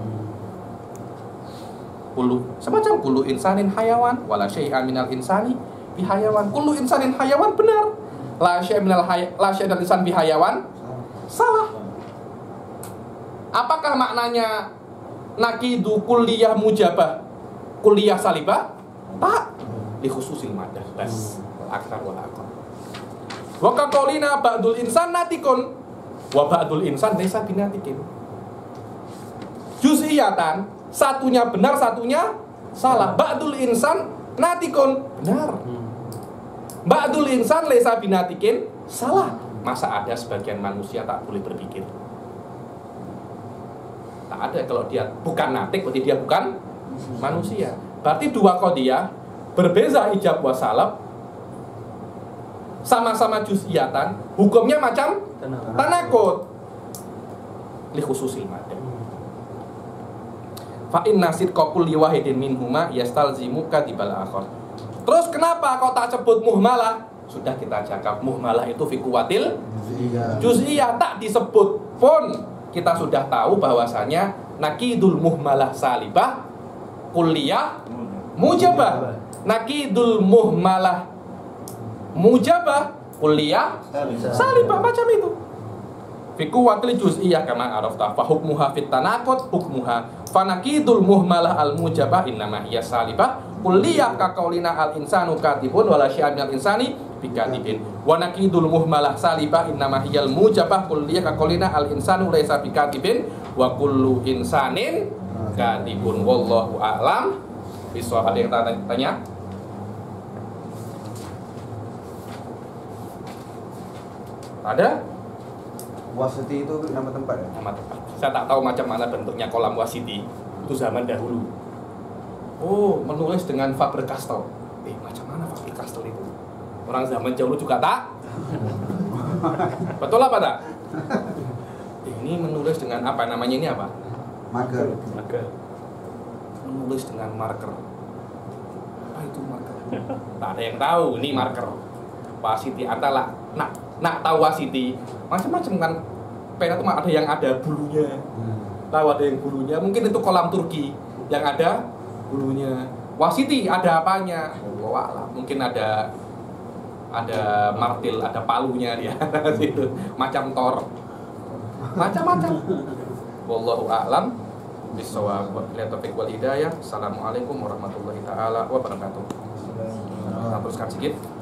Kullu semacam kullu insanin hayawan wala syai'a minal insani bi hayawan. Kullu insanin hayawan benar. La syai'a minal insan bi hayawan salah. Apakah maknanya nakidu kulliyah mujabah kulliyah salibah? Tak. Li khususil madah bas aktar wal aqal. Wa qaqulina ba'dul insan natikun wa ba'dul insan laysa binatikin. Juz'iyatan satunya benar, satunya salah. Ba'dul insan natikun benar. Ba'dul insan laysa binatikin salah. Masa ada sebagian manusia tak boleh berpikir? Tak ada. Kalau dia bukan natik, berarti dia bukan manusia. Berarti dua qadiyah berbeza ijab wa salab, sama-sama juz'iyatan, hukumnya macam tanakut li khususil madah. Fa inna sidqa kulli wahidin minhuma yastalzimu kadibal akhar. Terus kenapa kau tak sebut muhmalah? Sudah kita cakap muhmalah itu fi quwwatil juz'iyah, tak disebut pun kita sudah tahu bahwasanya nakidul muhmalah salibah kulliyah mujabah. Nakidul muhmalah mujabah kulliyah salibah, macam itu. Fi quwwatil juz'iyah kama arafta fa hukmuha fit tanaqud hukmuha fa nakidul muhmalah al mujabah innama hiya salibah kulliyah ka qaulina al insanu katibun wala syai'a minal insani bikatibin wa nakidul muhmalah salibah innama hiya al mujabah kulliyah ka qaulina al insanu laysa bikatibin wa kullu insanin katibun wallahu a'lam. Bisa ada yang tanya? Ada? Wasiti itu nama tempat ya? Nama tempat. Saya tak tahu macam mana bentuknya kolam wasiti. Itu zaman dahulu. Oh, menulis dengan Faber-Castell. Macam mana Faber-Castell itu? Orang zaman jauh juga tak? Betul apa tak? Ini menulis dengan apa? Namanya ini apa? Marker. Menulis dengan marker. Apa itu marker? Tak ada yang tahu. Ini marker. Wasiti antara nak tahu wasiti macam-macam kan. Pena itu ada yang ada bulunya. Tahu ada yang bulunya. Mungkin itu kolam Turki yang ada bulunya. Wasiti ada apanya? Wah, mungkin ada martil, ada palunya dia. Situ macam Thor. Macam-macam. Wallahu a'lam bishawab. Wabillahi taufiq wal hidayah. Assalamualaikum warahmatullahi taala wabarakatuh. Teruskan sedikit.